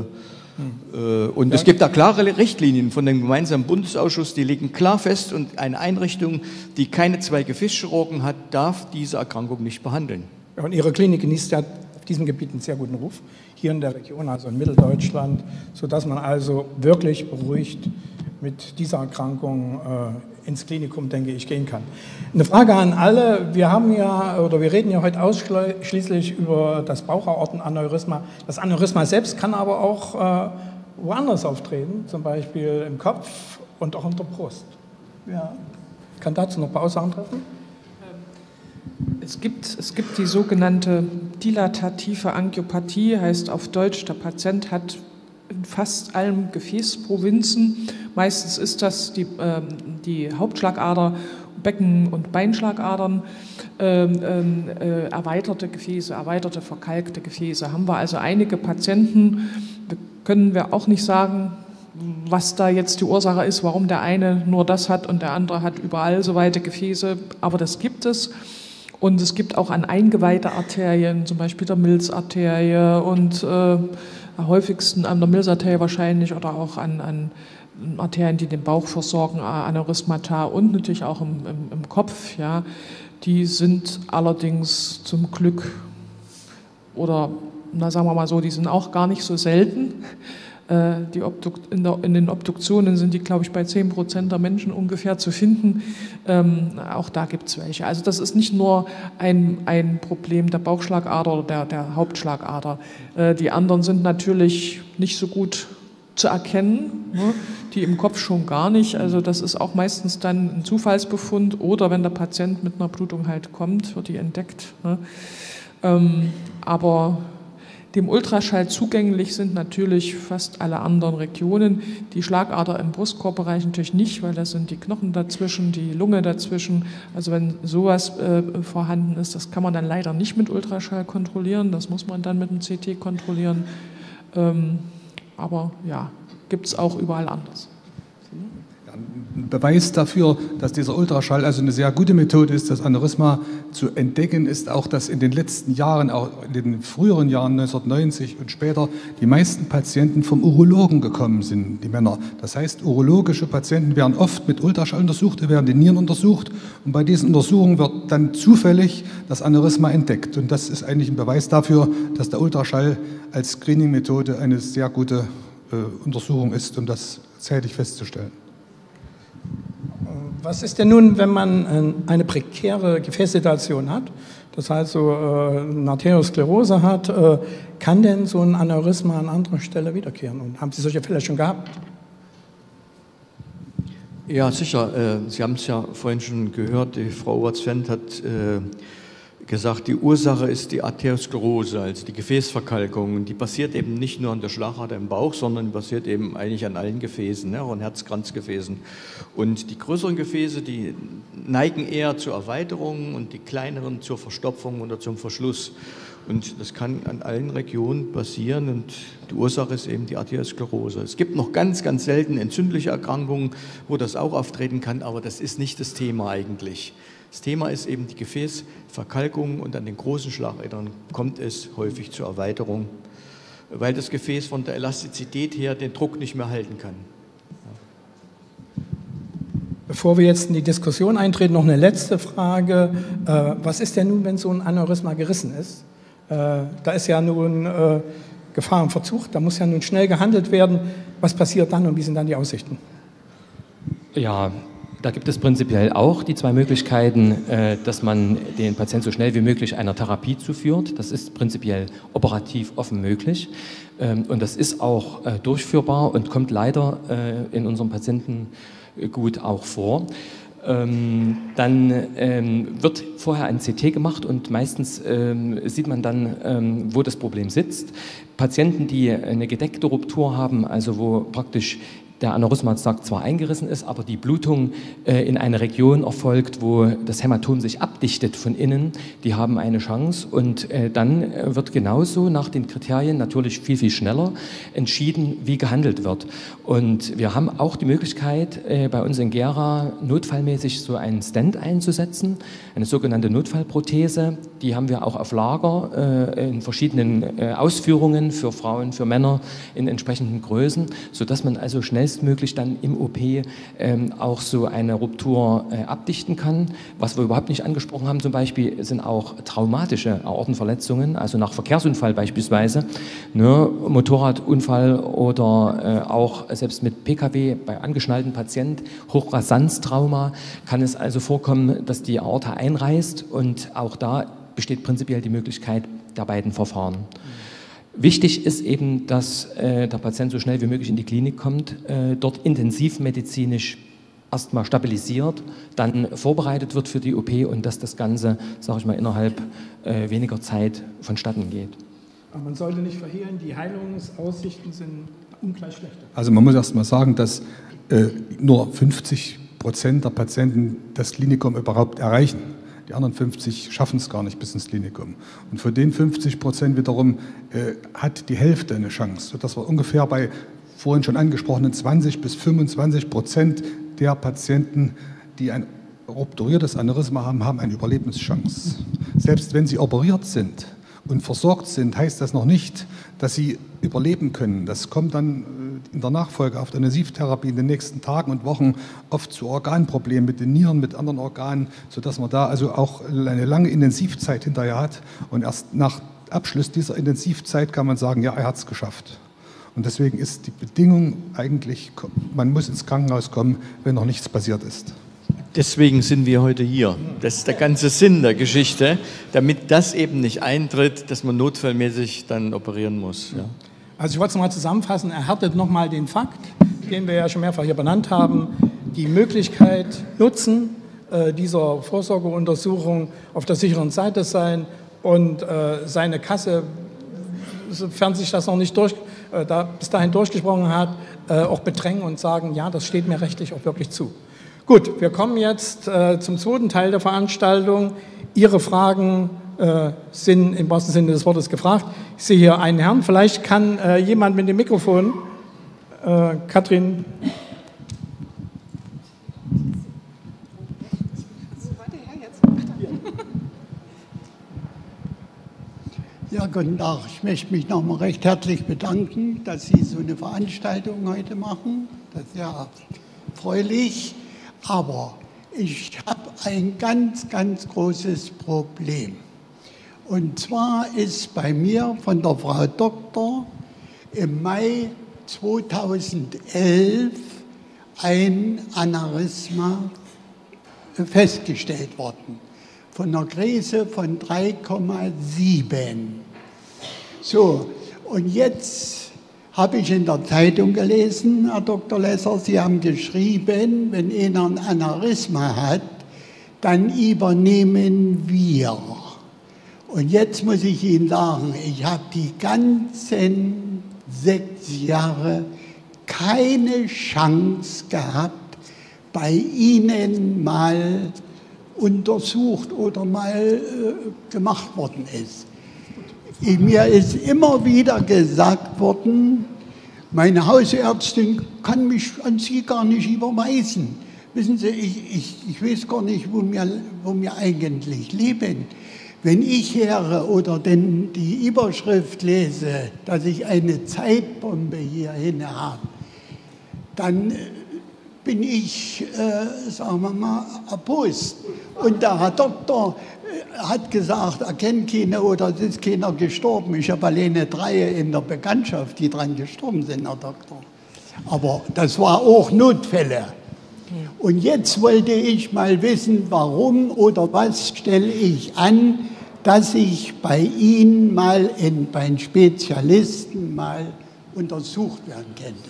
Und es gibt da klare Richtlinien von dem gemeinsamen Bundesausschuss, die legen klar fest, und eine Einrichtung, die keine zwei Gefäßchirurgen hat, darf diese Erkrankung nicht behandeln. Ja, und Ihre Klinik genießt ja auf diesem Gebiet einen sehr guten Ruf, hier in der Region, also in Mitteldeutschland, sodass man also wirklich beruhigt mit dieser Erkrankung äh, ins Klinikum, denke ich, gehen kann. Eine Frage an alle. Wir haben ja, oder wir reden ja heute ausschließlich über das Bauchaortenaneurysma. Das Aneurysma selbst kann aber auch äh, woanders auftreten, zum Beispiel im Kopf und auch in der Brust. Ja. Kann dazu noch ein paar Aussagen treffen? Es gibt, es gibt die sogenannte dilatative Angiopathie, heißt auf Deutsch, der Patient hat in fast allen Gefäßprovinzen, meistens ist das die, äh, die Hauptschlagader, Becken- und Beinschlagadern, äh, äh, erweiterte Gefäße, erweiterte verkalkte Gefäße. Haben wir also einige Patienten, können wir auch nicht sagen, was da jetzt die Ursache ist, warum der eine nur das hat und der andere hat überall so weite Gefäße, aber das gibt es. Und es gibt auch an eingeweihte Arterien, zum Beispiel der Milzarterie und äh, am häufigsten an der Milzarterie wahrscheinlich oder auch an, an Arterien, die den Bauch versorgen, Aneurysmata und natürlich auch im, im, im Kopf. Ja. Die sind allerdings zum Glück oder na, sagen wir mal so, die sind auch gar nicht so selten. Die Obdukt, in, der, in den Obduktionen sind die, glaube ich, bei zehn Prozent der Menschen ungefähr zu finden. Ähm, auch da gibt es welche. Also das ist nicht nur ein, ein Problem der Bauchschlagader oder der, der Hauptschlagader. Äh, die anderen sind natürlich nicht so gut zu erkennen, ne? Die im Kopf schon gar nicht. Also das ist auch meistens dann ein Zufallsbefund oder wenn der Patient mit einer Blutung halt kommt, wird die entdeckt. Ne? Ähm, aber dem Ultraschall zugänglich sind natürlich fast alle anderen Regionen. Die Schlagader im Brustkorbbereich natürlich nicht, weil da sind die Knochen dazwischen, die Lunge dazwischen. Also wenn sowas äh, vorhanden ist, das kann man dann leider nicht mit Ultraschall kontrollieren. Das muss man dann mit dem C T kontrollieren. Ähm, aber ja, gibt es auch überall anders. Ein Beweis dafür, dass dieser Ultraschall also eine sehr gute Methode ist, das Aneurysma zu entdecken, ist auch, dass in den letzten Jahren, auch in den früheren Jahren neunzehnhundertneunzig und später, die meisten Patienten vom Urologen gekommen sind, die Männer. Das heißt, urologische Patienten werden oft mit Ultraschall untersucht, da werden die Nieren untersucht und bei diesen Untersuchungen wird dann zufällig das Aneurysma entdeckt. Und das ist eigentlich ein Beweis dafür, dass der Ultraschall als Screening-Methode eine sehr gute äh, Untersuchung ist, um das zeitig festzustellen. Was ist denn nun, wenn man eine prekäre Gefäßsituation hat, das heißt so eine Arteriosklerose hat, kann denn so ein Aneurysma an anderer Stelle wiederkehren? Und haben Sie solche Fälle schon gehabt? Ja, sicher. Sie haben es ja vorhin schon gehört, die Frau Watz-Wendt hat gesagt, die Ursache ist die Arteriosklerose, also die Gefäßverkalkung. Die passiert eben nicht nur an der Schlagader im Bauch, sondern passiert eben eigentlich an allen Gefäßen, ne, auch an Herzkranzgefäßen. Und die größeren Gefäße, die neigen eher zur Erweiterung und die kleineren zur Verstopfung oder zum Verschluss. Und das kann an allen Regionen passieren und die Ursache ist eben die Arteriosklerose. Es gibt noch ganz, ganz selten entzündliche Erkrankungen, wo das auch auftreten kann, aber das ist nicht das Thema eigentlich. Das Thema ist eben die Gefäßverkalkung und an den großen Schlagadern kommt es häufig zur Erweiterung, weil das Gefäß von der Elastizität her den Druck nicht mehr halten kann. Bevor wir jetzt in die Diskussion eintreten, noch eine letzte Frage. Äh, was ist denn nun, wenn so ein Aneurysma gerissen ist? Äh, da ist ja nun äh, Gefahr im Verzug, da muss ja nun schnell gehandelt werden. Was passiert dann und wie sind dann die Aussichten? Ja, da gibt es prinzipiell auch die zwei Möglichkeiten, dass man den Patienten so schnell wie möglich einer Therapie zuführt. Das ist prinzipiell operativ offen möglich und das ist auch durchführbar und kommt leider in unserem Patientengut auch vor. Dann ähm, wird vorher ein C T gemacht und meistens ähm, sieht man dann, ähm, wo das Problem sitzt. Patienten, die eine gedeckte Ruptur haben, also wo praktisch der Aneurysma-Sac zwar eingerissen ist, aber die Blutung äh, in eine Region erfolgt, wo das Hämatom sich abdichtet von innen, die haben eine Chance und äh, dann wird genauso nach den Kriterien natürlich viel, viel schneller entschieden, wie gehandelt wird. Und wir haben auch die Möglichkeit, äh, bei uns in Gera notfallmäßig so einen Stent einzusetzen, eine sogenannte Notfallprothese. Die haben wir auch auf Lager äh, in verschiedenen äh, Ausführungen für Frauen, für Männer in entsprechenden Größen, sodass man also schnellstmöglich dann im O P ähm, auch so eine Ruptur äh, abdichten kann. Was wir überhaupt nicht angesprochen haben zum Beispiel, sind auch traumatische Aortenverletzungen, also nach Verkehrsunfall beispielsweise, ne, Motorradunfall oder äh, auch selbst mit P K W bei angeschnallten Patient, Hochrasanztrauma, kann es also vorkommen, dass die Aorta einreißt und auch da besteht prinzipiell die Möglichkeit der beiden Verfahren. Wichtig ist eben, dass äh, der Patient so schnell wie möglich in die Klinik kommt, äh, dort intensivmedizinisch erstmal stabilisiert, dann vorbereitet wird für die O P und dass das Ganze, sage ich mal, innerhalb äh, weniger Zeit vonstatten geht. Aber man sollte nicht verhehlen, die Heilungsaussichten sind ungleich schlechter. Also man muss erst mal sagen, dass äh, nur fünfzig Prozent der Patienten das Klinikum überhaupt erreichen. Die anderen fünfzig schaffen es gar nicht bis ins Klinikum. Und von den fünfzig Prozent wiederum äh, hat die Hälfte eine Chance, sodass wir ungefähr bei vorhin schon angesprochenen zwanzig bis fünfundzwanzig Prozent der Patienten, die ein obturiertes Aneurysma haben, haben eine Überlebenschance. Selbst wenn sie operiert sind und versorgt sind, heißt das noch nicht, dass sie überleben können. Das kommt dann in der Nachfolge auf der Intensivtherapie in den nächsten Tagen und Wochen oft zu Organproblemen mit den Nieren, mit anderen Organen, sodass man da also auch eine lange Intensivzeit hinterher hat. Und erst nach Abschluss dieser Intensivzeit kann man sagen, ja, er hat es geschafft. Und deswegen ist die Bedingung eigentlich, man muss ins Krankenhaus kommen, wenn noch nichts passiert ist. Deswegen sind wir heute hier. Das ist der ganze Sinn der Geschichte, damit das eben nicht eintritt, dass man notfallmäßig dann operieren muss. Ja. Also ich wollte es nochmal zusammenfassen, erhärtet nochmal den Fakt, den wir ja schon mehrfach hier benannt haben, die Möglichkeit nutzen, äh, dieser Vorsorgeuntersuchung auf der sicheren Seite sein und äh, seine Kasse, sofern sich das noch nicht durch, äh, da, bis dahin durchgesprochen hat, äh, auch bedrängen und sagen, ja, das steht mir rechtlich auch wirklich zu. Gut, wir kommen jetzt äh, zum zweiten Teil der Veranstaltung. Ihre Fragen äh, sind im wahrsten Sinne des Wortes gefragt. Ich sehe hier einen Herrn. Vielleicht kann äh, jemand mit dem Mikrofon, äh, Katrin. Ja, guten Tag. Ich möchte mich nochmal recht herzlich bedanken, dass Sie so eine Veranstaltung heute machen. Das ist ja erfreulich. Aber ich habe ein ganz, ganz großes Problem. Und zwar ist bei mir von der Frau Doktor im Mai zweitausendelf ein Aneurysma festgestellt worden. Von einer Größe von drei Komma sieben. So, und jetzt habe ich in der Zeitung gelesen, Herr Doktor Lesser, Sie haben geschrieben, wenn einer ein Aneurysma hat, dann übernehmen wir. Und jetzt muss ich Ihnen sagen, ich habe die ganzen sechs Jahre keine Chance gehabt, bei Ihnen mal untersucht oder mal äh, gemacht worden ist. Mir ist immer wieder gesagt worden, meine Hausärztin kann mich an Sie gar nicht überweisen. Wissen Sie, ich, ich, ich weiß gar nicht, wo wir, wo wir eigentlich leben. Wenn ich höre oder denn die Überschrift lese, dass ich eine Zeitbombe hierhin habe, dann bin ich, äh, sagen wir mal, erbost. Und der Herr Doktor hat gesagt, er kennt keine oder es ist keiner gestorben. Ich habe alleine drei in der Bekanntschaft, die dran gestorben sind, Herr Doktor. Aber das war auch Notfälle. Und jetzt wollte ich mal wissen, warum oder was stelle ich an, dass ich bei Ihnen mal in, bei einem Spezialisten mal untersucht werden könnte.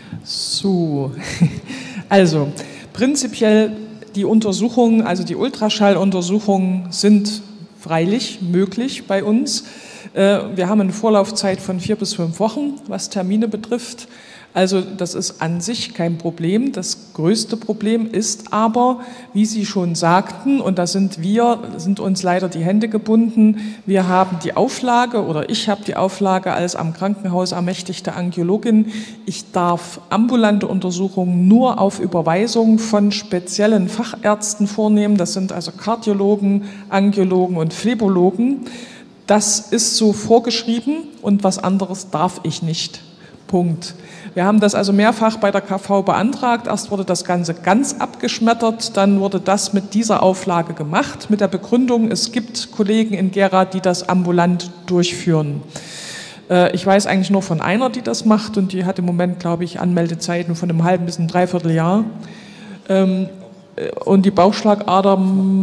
So, also prinzipiell die Untersuchungen, also die Ultraschalluntersuchungen sind freilich möglich bei uns. Wir haben eine Vorlaufzeit von vier bis fünf Wochen, was Termine betrifft. Also das ist an sich kein Problem. Das größte Problem ist aber, wie Sie schon sagten, und da sind wir, sind uns leider die Hände gebunden, wir haben die Auflage oder ich habe die Auflage als am Krankenhaus ermächtigte Angiologin, ich darf ambulante Untersuchungen nur auf Überweisung von speziellen Fachärzten vornehmen. Das sind also Kardiologen, Angiologen und Phlebologen. Das ist so vorgeschrieben und was anderes darf ich nicht. Punkt. Wir haben das also mehrfach bei der K V beantragt. Erst wurde das Ganze ganz abgeschmettert, dann wurde das mit dieser Auflage gemacht, mit der Begründung, es gibt Kollegen in Gera, die das ambulant durchführen. Ich weiß eigentlich nur von einer, die das macht und die hat im Moment, glaube ich, Anmeldezeiten von einem halben bis einem Dreivierteljahr. Und die Bauchschlagader,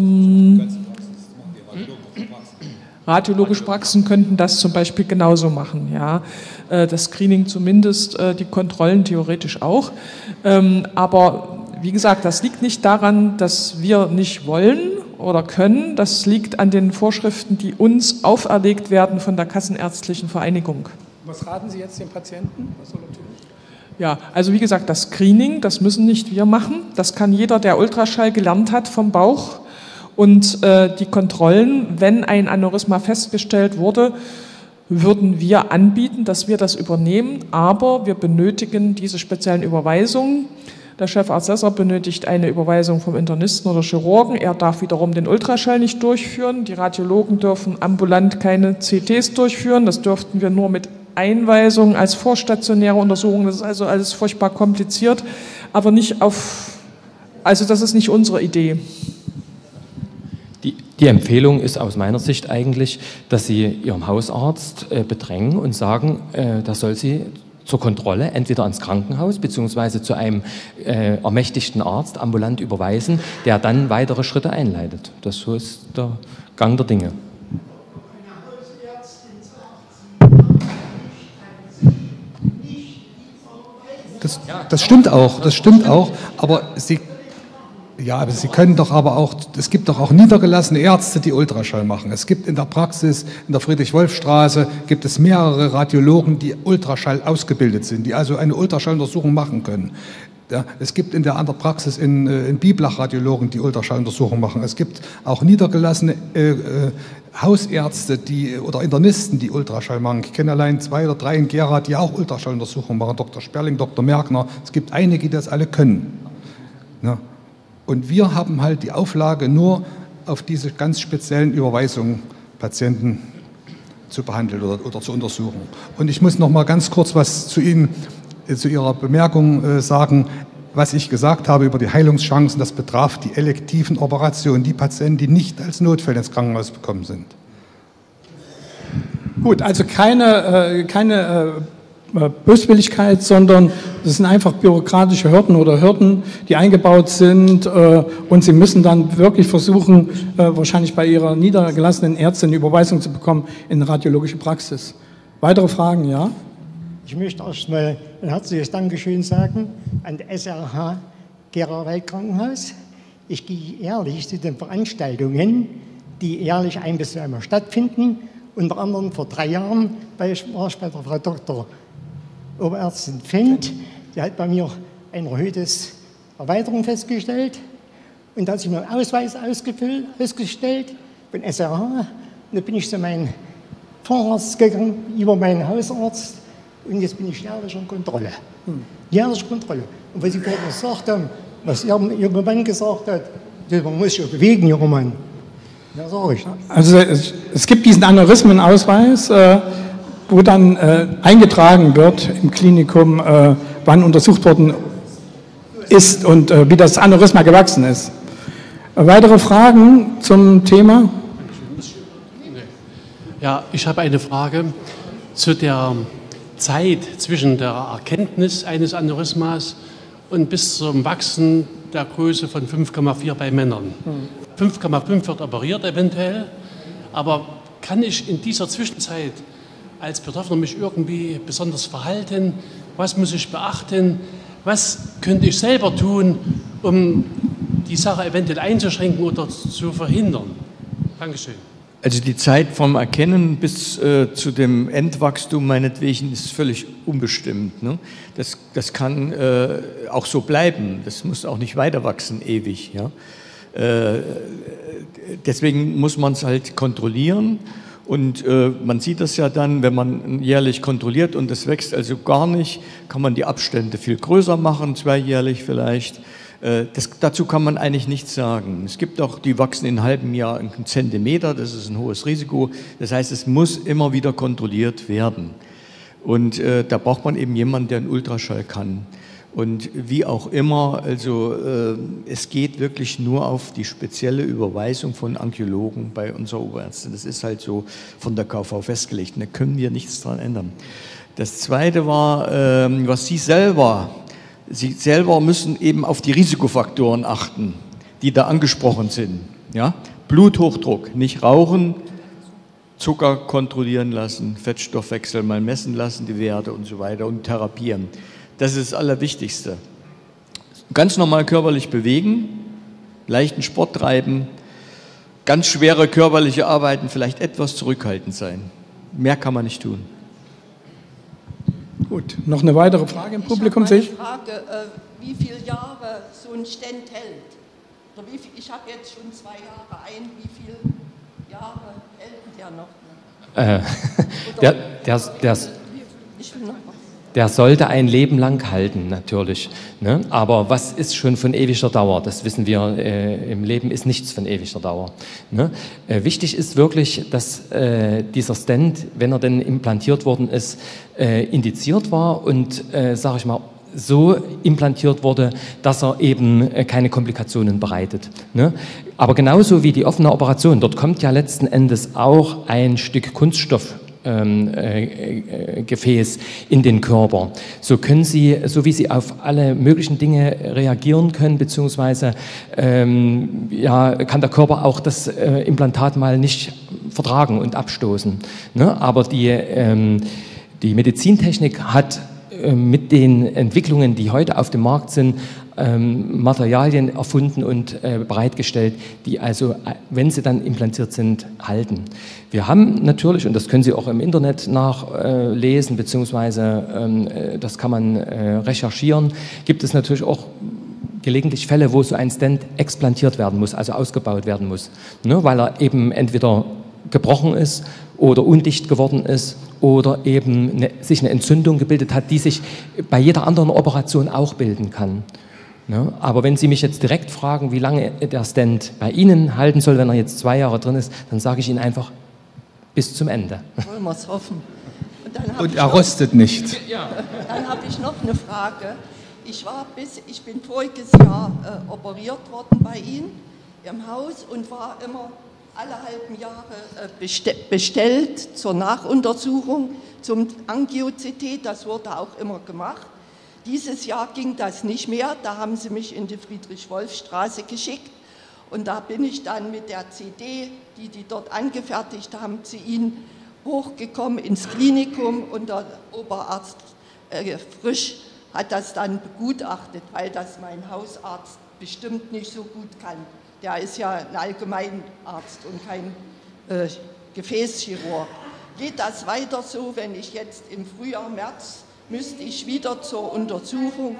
radiologische Praxen könnten das zum Beispiel genauso machen, ja. Das Screening zumindest, die Kontrollen theoretisch auch. Aber wie gesagt, das liegt nicht daran, dass wir nicht wollen oder können. Das liegt an den Vorschriften, die uns auferlegt werden von der Kassenärztlichen Vereinigung. Was raten Sie jetzt den Patienten? Was soll er tun? Ja, also wie gesagt, das Screening, das müssen nicht wir machen. Das kann jeder, der Ultraschall gelernt hat vom Bauch. Und äh, die Kontrollen, wenn ein Aneurysma festgestellt wurde, würden wir anbieten, dass wir das übernehmen, aber wir benötigen diese speziellen Überweisungen. Der Chefarzt Sesser benötigt eine Überweisung vom Internisten oder Chirurgen. Er darf wiederum den Ultraschall nicht durchführen. Die Radiologen dürfen ambulant keine C Ts durchführen. Das dürften wir nur mit Einweisung als vorstationäre Untersuchung. Das ist also alles furchtbar kompliziert, aber nicht auf, also das ist nicht unsere Idee. Die, die Empfehlung ist aus meiner Sicht eigentlich, dass Sie Ihrem Hausarzt äh, bedrängen und sagen, äh, da soll sie zur Kontrolle entweder ins Krankenhaus bzw. zu einem äh, ermächtigten Arzt ambulant überweisen, der dann weitere Schritte einleitet. Das so ist der Gang der Dinge. Das, das stimmt auch, das stimmt auch, aber Sie Ja, aber Sie können doch aber auch, es gibt doch auch niedergelassene Ärzte, die Ultraschall machen. Es gibt in der Praxis, in der Friedrich-Wolf-Straße, gibt es mehrere Radiologen, die Ultraschall ausgebildet sind, die also eine Ultraschalluntersuchung machen können. Ja, es gibt in der anderen Praxis in, in Biblach Radiologen, die Ultraschalluntersuchungen machen. Es gibt auch niedergelassene äh, äh, Hausärzte die, oder Internisten, die Ultraschall machen. Ich kenne allein zwei oder drei in Gera, die auch Ultraschalluntersuchungen machen. Doktor Sperling, Doktor Merkner. Es gibt einige, die das alle können. Ja. Und wir haben halt die Auflage, nur auf diese ganz speziellen Überweisungen Patienten zu behandeln oder, oder zu untersuchen. Und ich muss noch mal ganz kurz was zu Ihnen, äh, zu Ihrer Bemerkung äh, sagen. Was ich gesagt habe über die Heilungschancen, das betraf die elektiven Operationen, die Patienten, die nicht als Notfälle ins Krankenhaus gekommen sind. Gut, also keine, äh, keine äh Böswilligkeit, sondern das sind einfach bürokratische Hürden oder Hürden, die eingebaut sind äh, und Sie müssen dann wirklich versuchen, äh, wahrscheinlich bei Ihrer niedergelassenen Ärztin eine Überweisung zu bekommen in radiologische Praxis. Weitere Fragen, ja? Ich möchte erst mal ein herzliches Dankeschön sagen an das S R H Gera Waldkrankenhaus. Ich gehe jährlich zu den Veranstaltungen, die jährlich ein bis zweimal stattfinden. Unter anderem vor drei Jahren war ich bei der Frau Doktor Oberärztin Fendt, die hat bei mir eine erhöhte Erweiterung festgestellt und da hat sie mir einen Ausweis ausgefüllt, ausgestellt von S R H. Und dann bin ich zu meinem Facharzt gegangen, über meinen Hausarzt und jetzt bin ich jährlich in Kontrolle. Hm. Jährlich Kontrolle. Und was Sie gerade gesagt haben, was Ihr junger Mann gesagt hat, man muss sich ja bewegen, junger Mann. Ja, sag ich. Also es, es gibt diesen Aneurysmenausweis, äh, wo dann äh, eingetragen wird im Klinikum, äh, wann untersucht worden ist und äh, wie das Aneurysma gewachsen ist. Äh, weitere Fragen zum Thema? Ja, ich habe eine Frage zu der Zeit zwischen der Erkenntnis eines Aneurysmas und bis zum Wachsen der Größe von fünf Komma vier bei Männern. fünf Komma fünf wird operiert eventuell, aber kann ich in dieser Zwischenzeit als Betroffener mich irgendwie besonders verhalten? Was muss ich beachten? Was könnte ich selber tun, um die Sache eventuell einzuschränken oder zu verhindern? Dankeschön. Also die Zeit vom Erkennen bis äh, zu dem Endwachstum meinetwegen ist völlig unbestimmt. Ne? Das, das kann äh, auch so bleiben. Das muss auch nicht weiter wachsen ewig. Ja? Äh, deswegen muss man es halt kontrollieren. Und äh, man sieht das ja dann, wenn man jährlich kontrolliert und es wächst also gar nicht, kann man die Abstände viel größer machen, zweijährlich vielleicht. Äh, das, dazu kann man eigentlich nichts sagen. Es gibt auch, die wachsen in einem halben Jahr einen Zentimeter, das ist ein hohes Risiko. Das heißt, es muss immer wieder kontrolliert werden. Und äh, da braucht man eben jemanden, der einen Ultraschall kann. Und wie auch immer, also äh, es geht wirklich nur auf die spezielle Überweisung von Angiologen bei unserer Oberärztin. Das ist halt so von der K V festgelegt. Und da können wir nichts dran ändern. Das Zweite war, äh, was Sie selber, Sie selber müssen eben auf die Risikofaktoren achten, die da angesprochen sind. Ja? Bluthochdruck, nicht rauchen, Zucker kontrollieren lassen, Fettstoffwechsel mal messen lassen, die Werte und so weiter und therapieren. Das ist das Allerwichtigste. Ganz normal körperlich bewegen, leichten Sport treiben, ganz schwere körperliche Arbeiten, vielleicht etwas zurückhaltend sein. Mehr kann man nicht tun. Gut, noch eine weitere Frage im Publikum, sehe ich. Ich habe eine Frage, äh, wie viele Jahre so ein Stent hält? Oder wie viel, ich habe jetzt schon zwei Jahre ein, wie viele Jahre hält der noch? Äh, der, der, der, der sollte ein Leben lang halten, natürlich. Ne? Aber was ist schon von ewiger Dauer? Das wissen wir, äh, im Leben ist nichts von ewiger Dauer. Ne? Äh, wichtig ist wirklich, dass äh, dieser Stent, wenn er denn implantiert worden ist, äh, indiziert war und, äh, sage ich mal, so implantiert wurde, dass er eben äh, keine Komplikationen bereitet. Ne? Aber genauso wie die offene Operation, dort kommt ja letzten Endes auch ein Stück Kunststoff Ähm, äh, Gefäß in den Körper. So können Sie, so wie Sie auf alle möglichen Dinge reagieren können, beziehungsweise ähm, ja, kann der Körper auch das äh, Implantat mal nicht vertragen und abstoßen. Ne? Aber die, ähm, die Medizintechnik hat äh, mit den Entwicklungen, die heute auf dem Markt sind, ähm, Materialien erfunden und äh, bereitgestellt, die also, wenn sie dann implantiert sind, halten. Wir haben natürlich, und das können Sie auch im Internet nachlesen, äh, beziehungsweise ähm, das kann man äh, recherchieren, gibt es natürlich auch gelegentlich Fälle, wo so ein Stent explantiert werden muss, also ausgebaut werden muss, ne, weil er eben entweder gebrochen ist oder undicht geworden ist oder eben eine, sich eine Entzündung gebildet hat, die sich bei jeder anderen Operation auch bilden kann. Ne? Aber wenn Sie mich jetzt direkt fragen, wie lange der Stent bei Ihnen halten soll, wenn er jetzt zwei Jahre drin ist, dann sage ich Ihnen einfach bis zum Ende. Wollen wir es hoffen. Und, dann Und er rostet nicht. Ja. Dann habe ich noch eine Frage. Ich, war bis, ich bin voriges Jahr äh, operiert worden bei Ihnen im Haus und war immer alle halben Jahre äh, bestell, bestellt zur Nachuntersuchung, zum Angio-C T. Das wurde auch immer gemacht. Dieses Jahr ging das nicht mehr, da haben sie mich in die Friedrich-Wolf-Straße geschickt und da bin ich dann mit der C D, die die dort angefertigt haben, zu ihnen hochgekommen ins Klinikum und der Oberarzt äh, Frisch hat das dann begutachtet, weil das mein Hausarzt bestimmt nicht so gut kann. Der ist ja ein Allgemeinarzt und kein äh, Gefäßchirurg. Geht das weiter so, wenn ich jetzt im Frühjahr, März müsste ich wieder zur Untersuchung,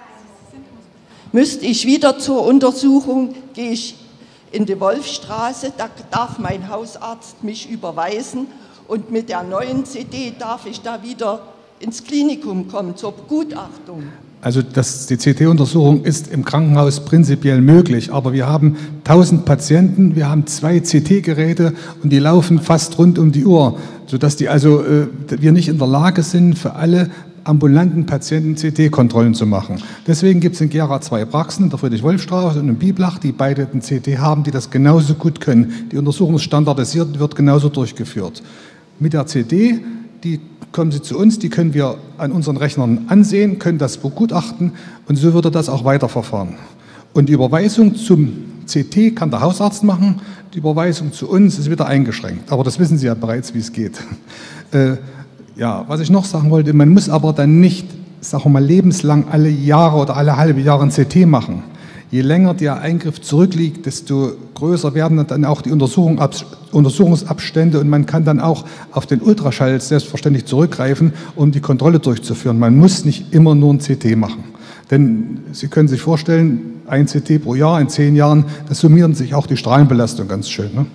müsste ich wieder zur Untersuchung, gehe ich in die Wolfstraße, da darf mein Hausarzt mich überweisen und mit der neuen C D darf ich da wieder ins Klinikum kommen zur Begutachtung. Also das, die C T-Untersuchung ist im Krankenhaus prinzipiell möglich, aber wir haben tausend Patienten, wir haben zwei C T-Geräte und die laufen fast rund um die Uhr, sodass die also, äh, wir nicht in der Lage sind, für alle ambulanten Patienten C T-Kontrollen zu machen. Deswegen gibt es in Gera zwei Praxen, in der Friedrich-Wolf-Straße und in Bieblach, die beide den C T haben, die das genauso gut können. Die Untersuchung ist standardisiert und wird genauso durchgeführt. Mit der C D, die kommen Sie zu uns, die können wir an unseren Rechnern ansehen, können das begutachten und so würde das auch weiterverfahren. Und die Überweisung zum C T kann der Hausarzt machen, die Überweisung zu uns ist wieder eingeschränkt. Aber das wissen Sie ja bereits, wie es geht. Äh, ja, was ich noch sagen wollte, man muss aber dann nicht, sagen wir mal, lebenslang alle Jahre oder alle halbe Jahre ein C T machen. Je länger der Eingriff zurückliegt, desto größer werden dann auch die Untersuchung, Untersuchungsabstände und man kann dann auch auf den Ultraschall selbstverständlich zurückgreifen, um die Kontrolle durchzuführen. Man muss nicht immer nur ein C T machen. Denn Sie können sich vorstellen, ein C T pro Jahr in zehn Jahren, das summieren sich auch die Strahlenbelastung ganz schön. Ne?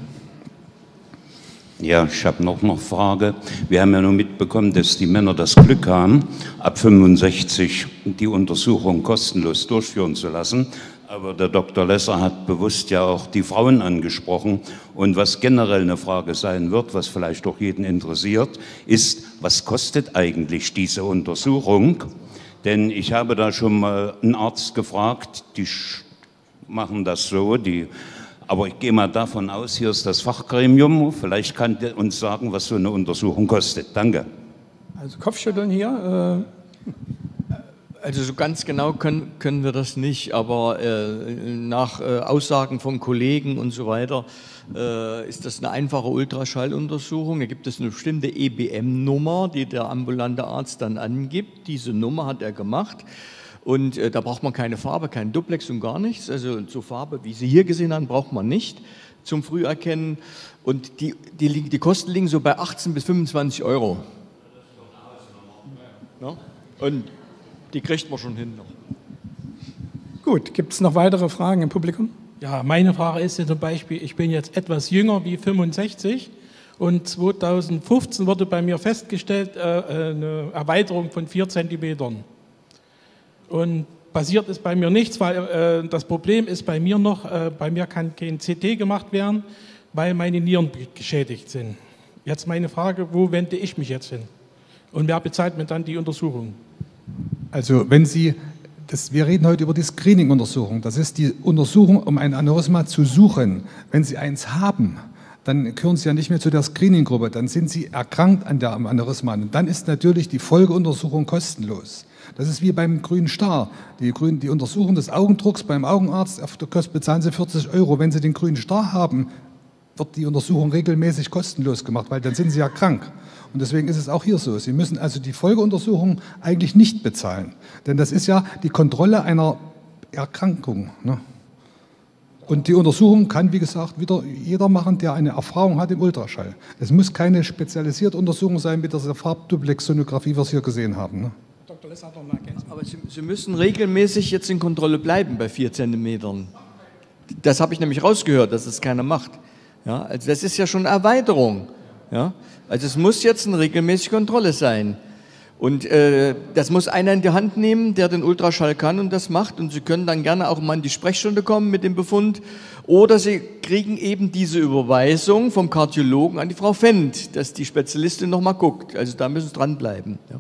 Ja, ich habe noch eine Frage. Wir haben ja nur mitbekommen, dass die Männer das Glück haben, ab fünfundsechzig die Untersuchung kostenlos durchführen zu lassen. Aber der Doktor Lesser hat bewusst ja auch die Frauen angesprochen. Und was generell eine Frage sein wird, was vielleicht auch jeden interessiert, ist, was kostet eigentlich diese Untersuchung? Denn ich habe da schon mal einen Arzt gefragt, die machen das so, die, aber ich gehe mal davon aus, hier ist das Fachgremium, vielleicht kann der uns sagen, was so eine Untersuchung kostet. Danke. Also Kopfschütteln hier. Äh Also so ganz genau können, können wir das nicht, aber äh, nach äh, Aussagen von Kollegen und so weiter äh, ist das eine einfache Ultraschalluntersuchung. Da gibt es eine bestimmte E B M-Nummer, die der ambulante Arzt dann angibt. Diese Nummer hat er gemacht und äh, da braucht man keine Farbe, kein Duplex und gar nichts. Also so Farbe, wie Sie hier gesehen haben, braucht man nicht zum Früherkennen. Und die, die, die Kosten liegen so bei achtzehn bis fünfundzwanzig Euro. Ja? Und die kriegt man schon hin noch. Gut, gibt es noch weitere Fragen im Publikum? Ja, meine Frage ist ja zum Beispiel, ich bin jetzt etwas jünger wie fünfundsechzig Und zweitausendfünfzehn wurde bei mir festgestellt, äh, eine Erweiterung von vier Zentimetern. Und passiert ist bei mir nichts, weil äh, das Problem ist bei mir noch, äh, bei mir kann kein C T gemacht werden, weil meine Nieren geschädigt sind. Jetzt meine Frage, wo wende ich mich jetzt hin? Und wer bezahlt mir dann die Untersuchung? Also wenn Sie, das, wir reden heute über die Screening-Untersuchung, das ist die Untersuchung, um ein Aneurysma zu suchen. Wenn Sie eins haben, dann gehören Sie ja nicht mehr zu der Screening-Gruppe, dann sind Sie erkrankt an der Aneurysma. Und dann ist natürlich die Folgeuntersuchung kostenlos. Das ist wie beim grünen Star. Die, grünen, die Untersuchung des Augendrucks beim Augenarzt, auf der Kost bezahlen Sie vierzig Euro. Wenn Sie den grünen Star haben, wird die Untersuchung regelmäßig kostenlos gemacht, weil dann sind Sie ja krank. Und deswegen ist es auch hier so. Sie müssen also die Folgeuntersuchung eigentlich nicht bezahlen. Denn das ist ja die Kontrolle einer Erkrankung. Ne? Und die Untersuchung kann, wie gesagt, wieder jeder machen, der eine Erfahrung hat im Ultraschall. Es muss keine spezialisierte Untersuchung sein mit dieser Farbduplex-Sonographie, wie wir es hier gesehen haben. Ne? Doktor Lesser hat noch mal ergänzt. Aber Sie, Sie müssen regelmäßig jetzt in Kontrolle bleiben bei vier Zentimetern. Das habe ich nämlich rausgehört, dass es keiner macht. Ja, also das ist ja schon eine Erweiterung. Ja? Also es muss jetzt eine regelmäßige Kontrolle sein. Und äh, das muss einer in die Hand nehmen, der den Ultraschall kann und das macht. Und Sie können dann gerne auch mal in die Sprechstunde kommen mit dem Befund. Oder Sie kriegen eben diese Überweisung vom Kardiologen an die Frau Fendt, dass die Spezialistin noch mal guckt. Also da müssen Sie dranbleiben. Ja.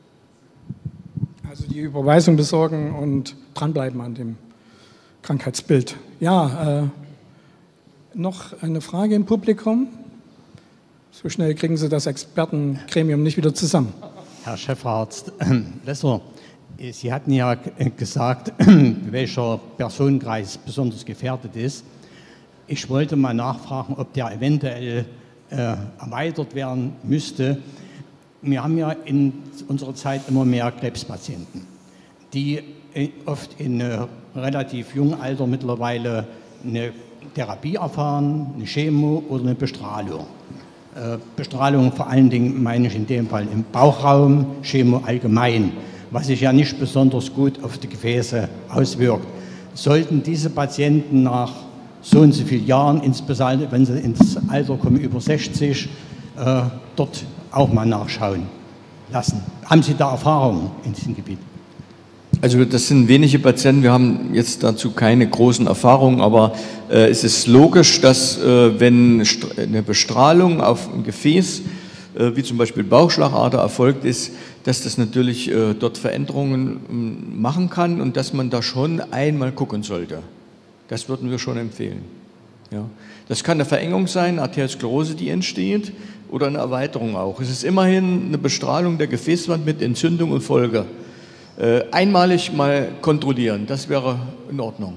Also die Überweisung besorgen und dranbleiben an dem Krankheitsbild. Ja, äh, noch eine Frage im Publikum? So schnell kriegen Sie das Expertengremium nicht wieder zusammen. Herr Chefarzt Lesser, Sie hatten ja gesagt, welcher Personenkreis besonders gefährdet ist. Ich wollte mal nachfragen, ob der eventuell äh, erweitert werden müsste. Wir haben ja in unserer Zeit immer mehr Krebspatienten, die oft in äh, relativ jungem Alter mittlerweile eine Therapie erfahren, eine Chemo oder eine Bestrahlung. Äh, Bestrahlung vor allen Dingen meine ich in dem Fall im Bauchraum, Chemo allgemein, was sich ja nicht besonders gut auf die Gefäße auswirkt. Sollten diese Patienten nach so und so vielen Jahren, insbesondere wenn sie ins Alter kommen, über sechzig, äh, dort auch mal nachschauen lassen? Haben Sie da Erfahrungen in diesem Gebiet? Also das sind wenige Patienten, wir haben jetzt dazu keine großen Erfahrungen, aber äh, es ist logisch, dass äh, wenn eine Bestrahlung auf ein Gefäß, äh, wie zum Beispiel Bauchschlagader, erfolgt ist, dass das natürlich äh, dort Veränderungen äh, machen kann und dass man da schon einmal gucken sollte. Das würden wir schon empfehlen. Ja. Das kann eine Verengung sein, Arteriosklerose, die entsteht, oder eine Erweiterung auch. Es ist immerhin eine Bestrahlung der Gefäßwand mit Entzündung und Folge. Äh, einmalig mal kontrollieren, das wäre in Ordnung.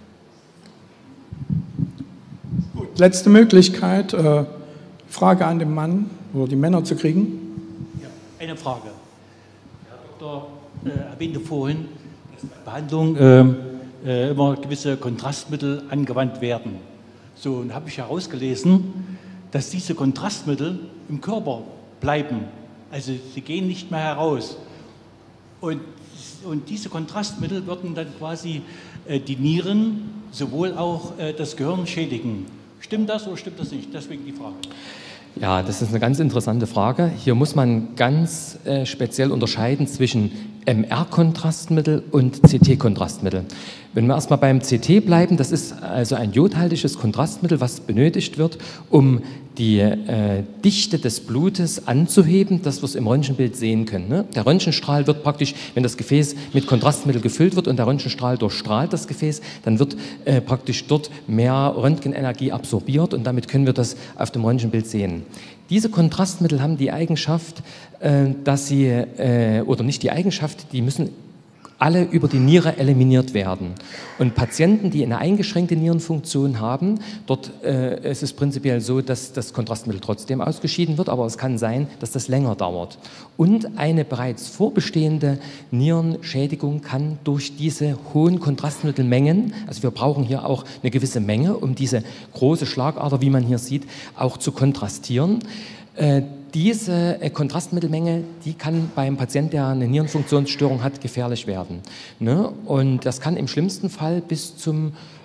Gut, letzte Möglichkeit, äh, Frage an den Mann oder die Männer zu kriegen. Ja, eine Frage. Herr Doktor äh, erwähnte vorhin, dass bei Behandlung äh, äh, immer gewisse Kontrastmittel angewandt werden. So, und habe ich herausgelesen, dass diese Kontrastmittel im Körper bleiben. Also sie gehen nicht mehr heraus. Und, und diese Kontrastmittel würden dann quasi äh, die Nieren, sowohl auch äh, das Gehirn schädigen. Stimmt das oder stimmt das nicht? Deswegen die Frage. Ja, das ist eine ganz interessante Frage. Hier muss man ganz äh, speziell unterscheiden zwischen M R-Kontrastmittel und C T-Kontrastmittel. Wenn wir erstmal beim C T bleiben, das ist also ein jodhaltiges Kontrastmittel, was benötigt wird, um die äh, Dichte des Blutes anzuheben, dass wir es im Röntgenbild sehen können. Ne? Der Röntgenstrahl wird praktisch, wenn das Gefäß mit Kontrastmittel gefüllt wird und der Röntgenstrahl durchstrahlt das Gefäß, dann wird äh, praktisch dort mehr Röntgenenergie absorbiert und damit können wir das auf dem Röntgenbild sehen. Diese Kontrastmittel haben die Eigenschaft, äh, dass sie, äh, oder nicht die Eigenschaft, die müssen alle über die Niere eliminiert werden. Und Patienten, die eine eingeschränkte Nierenfunktion haben, dort äh, ist es prinzipiell so, dass das Kontrastmittel trotzdem ausgeschieden wird, aber es kann sein, dass das länger dauert. Und eine bereits vorbestehende Nierenschädigung kann durch diese hohen Kontrastmittelmengen, also wir brauchen hier auch eine gewisse Menge, um diese große Schlagader, wie man hier sieht, auch zu kontrastieren. Äh, Diese Kontrastmittelmenge, die kann beim Patienten, der eine Nierenfunktionsstörung hat, gefährlich werden. Ne? Und das kann im schlimmsten Fall bis zum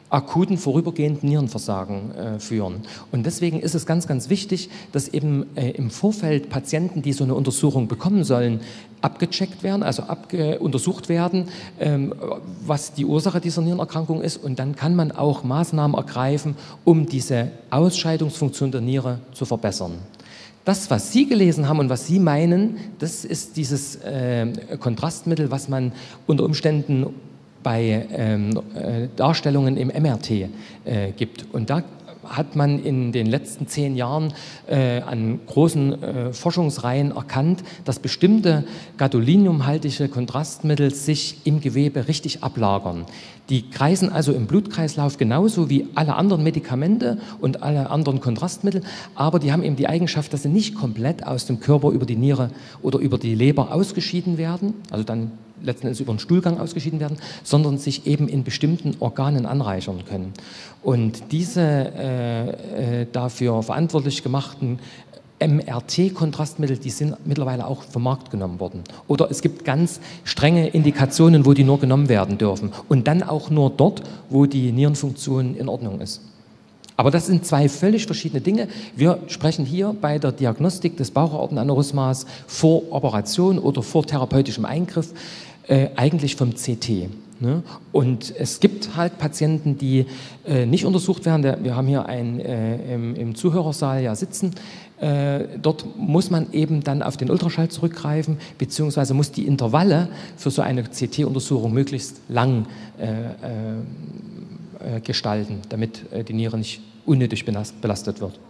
akuten vorübergehenden Nierenversagen äh, führen. Und deswegen ist es ganz, ganz wichtig, dass eben äh, im Vorfeld Patienten, die so eine Untersuchung bekommen sollen, abgecheckt werden, also abge- untersucht werden, ähm, was die Ursache dieser Nierenerkrankung ist. Und dann kann man auch Maßnahmen ergreifen, um diese Ausscheidungsfunktion der Niere zu verbessern. Das, was Sie gelesen haben und was Sie meinen, das ist dieses äh, Kontrastmittel, was man unter Umständen bei ähm, äh, Darstellungen im M R T äh, gibt. Und da hat man in den letzten zehn Jahren äh, an großen äh, Forschungsreihen erkannt, dass bestimmte gadoliniumhaltige Kontrastmittel sich im Gewebe richtig ablagern. Die kreisen also im Blutkreislauf genauso wie alle anderen Medikamente und alle anderen Kontrastmittel, aber die haben eben die Eigenschaft, dass sie nicht komplett aus dem Körper über die Niere oder über die Leber ausgeschieden werden, also dann letzten Endes über den Stuhlgang ausgeschieden werden, sondern sich eben in bestimmten Organen anreichern können. Und diese äh, äh, dafür verantwortlich gemachten M R T-Kontrastmittel, die sind mittlerweile auch vom Markt genommen worden. Oder es gibt ganz strenge Indikationen, wo die nur genommen werden dürfen. Und dann auch nur dort, wo die Nierenfunktion in Ordnung ist. Aber das sind zwei völlig verschiedene Dinge. Wir sprechen hier bei der Diagnostik des Bauchaortenaneurysmas vor Operation oder vor therapeutischem Eingriff äh, eigentlich vom C T. Ne? Und es gibt halt Patienten, die äh, nicht untersucht werden. Der, wir haben hier einen äh, im, im Zuhörersaal ja sitzen. Äh, dort muss man eben dann auf den Ultraschall zurückgreifen, beziehungsweise muss die Intervalle für so eine C T-Untersuchung möglichst lang äh, äh, gestalten, damit äh, die Niere nicht unnötig belastet wird.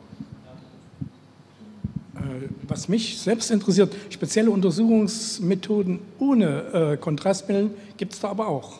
Was mich selbst interessiert, spezielle Untersuchungsmethoden ohne äh, Kontrastmittel gibt es da aber auch.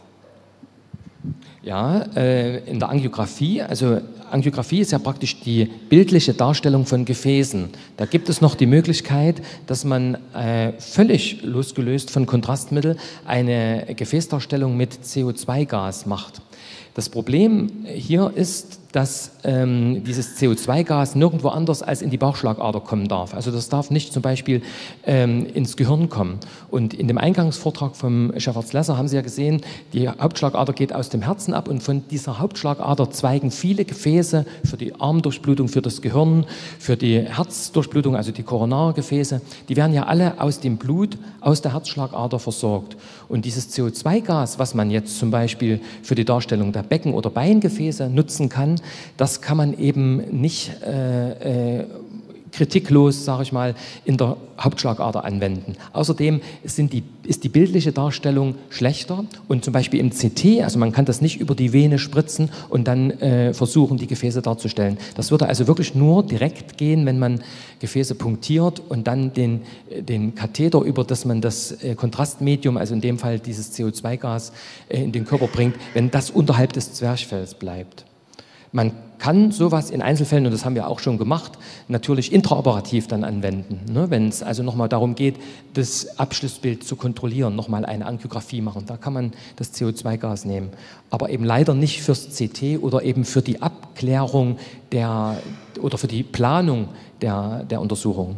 Ja, äh, in der Angiografie, also Angiografie ist ja praktisch die bildliche Darstellung von Gefäßen. Da gibt es noch die Möglichkeit, dass man äh, völlig losgelöst von Kontrastmittel eine Gefäßdarstellung mit C O zwei Gas macht. Das Problem hier ist, dass ähm, dieses C O zwei Gas nirgendwo anders als in die Bauchschlagader kommen darf. Also das darf nicht zum Beispiel ähm, ins Gehirn kommen. Und in dem Eingangsvortrag vom Chefarzt Lesser haben Sie ja gesehen, die Hauptschlagader geht aus dem Herzen ab und von dieser Hauptschlagader zweigen viele Gefäße für die Armdurchblutung, für das Gehirn, für die Herzdurchblutung, also die Koronargefäße, die werden ja alle aus dem Blut, aus der Herzschlagader versorgt. Und dieses C O zwei Gas, was man jetzt zum Beispiel für die Darstellung der Becken- oder Beingefäße nutzen kann, das kann man eben nicht äh, äh, kritiklos, sage ich mal, in der Hauptschlagader anwenden. Außerdem sind die, ist die bildliche Darstellung schlechter und zum Beispiel im C T, also man kann das nicht über die Vene spritzen und dann äh, versuchen, die Gefäße darzustellen. Das würde also wirklich nur direkt gehen, wenn man Gefäße punktiert und dann den, den Katheter, über das man das äh, Kontrastmedium, also in dem Fall dieses C O zwei Gas, äh, in den Körper bringt, wenn das unterhalb des Zwerchfells bleibt. Man kann sowas in Einzelfällen, und das haben wir auch schon gemacht, natürlich intraoperativ dann anwenden. Ne? Wenn es also nochmal darum geht, das Abschlussbild zu kontrollieren, nochmal eine Angiografie machen, da kann man das C O zwei Gas nehmen. Aber eben leider nicht fürs C T oder eben für die Abklärung der, oder für die Planung der, der Untersuchung.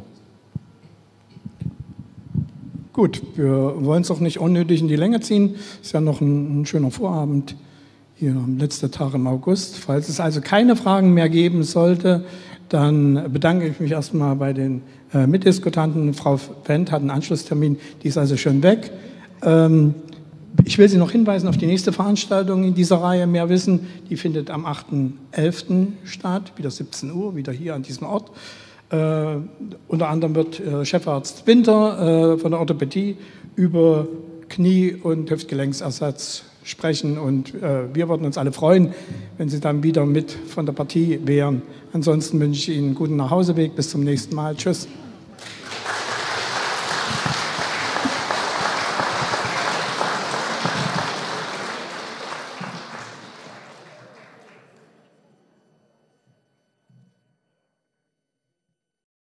Gut, wir wollen es auch nicht unnötig in die Länge ziehen. Ist ja noch ein, ein schöner Vorabend. Hier am letzten Tag im August. Falls es also keine Fragen mehr geben sollte, dann bedanke ich mich erstmal bei den äh, Mitdiskutanten. Frau Wendt hat einen Anschlusstermin, die ist also schon weg. Ähm, ich will Sie noch hinweisen auf die nächste Veranstaltung in dieser Reihe, Mehr Wissen. Die findet am achten elften statt, wieder siebzehn Uhr, wieder hier an diesem Ort. Äh, unter anderem wird äh, Chefarzt Winter äh, von der Orthopädie über Knie- und Hüftgelenksersatz sprechen und äh, wir würden uns alle freuen, wenn Sie dann wieder mit von der Partie wären. Ansonsten wünsche ich Ihnen einen guten Nachhauseweg. Bis zum nächsten Mal. Tschüss.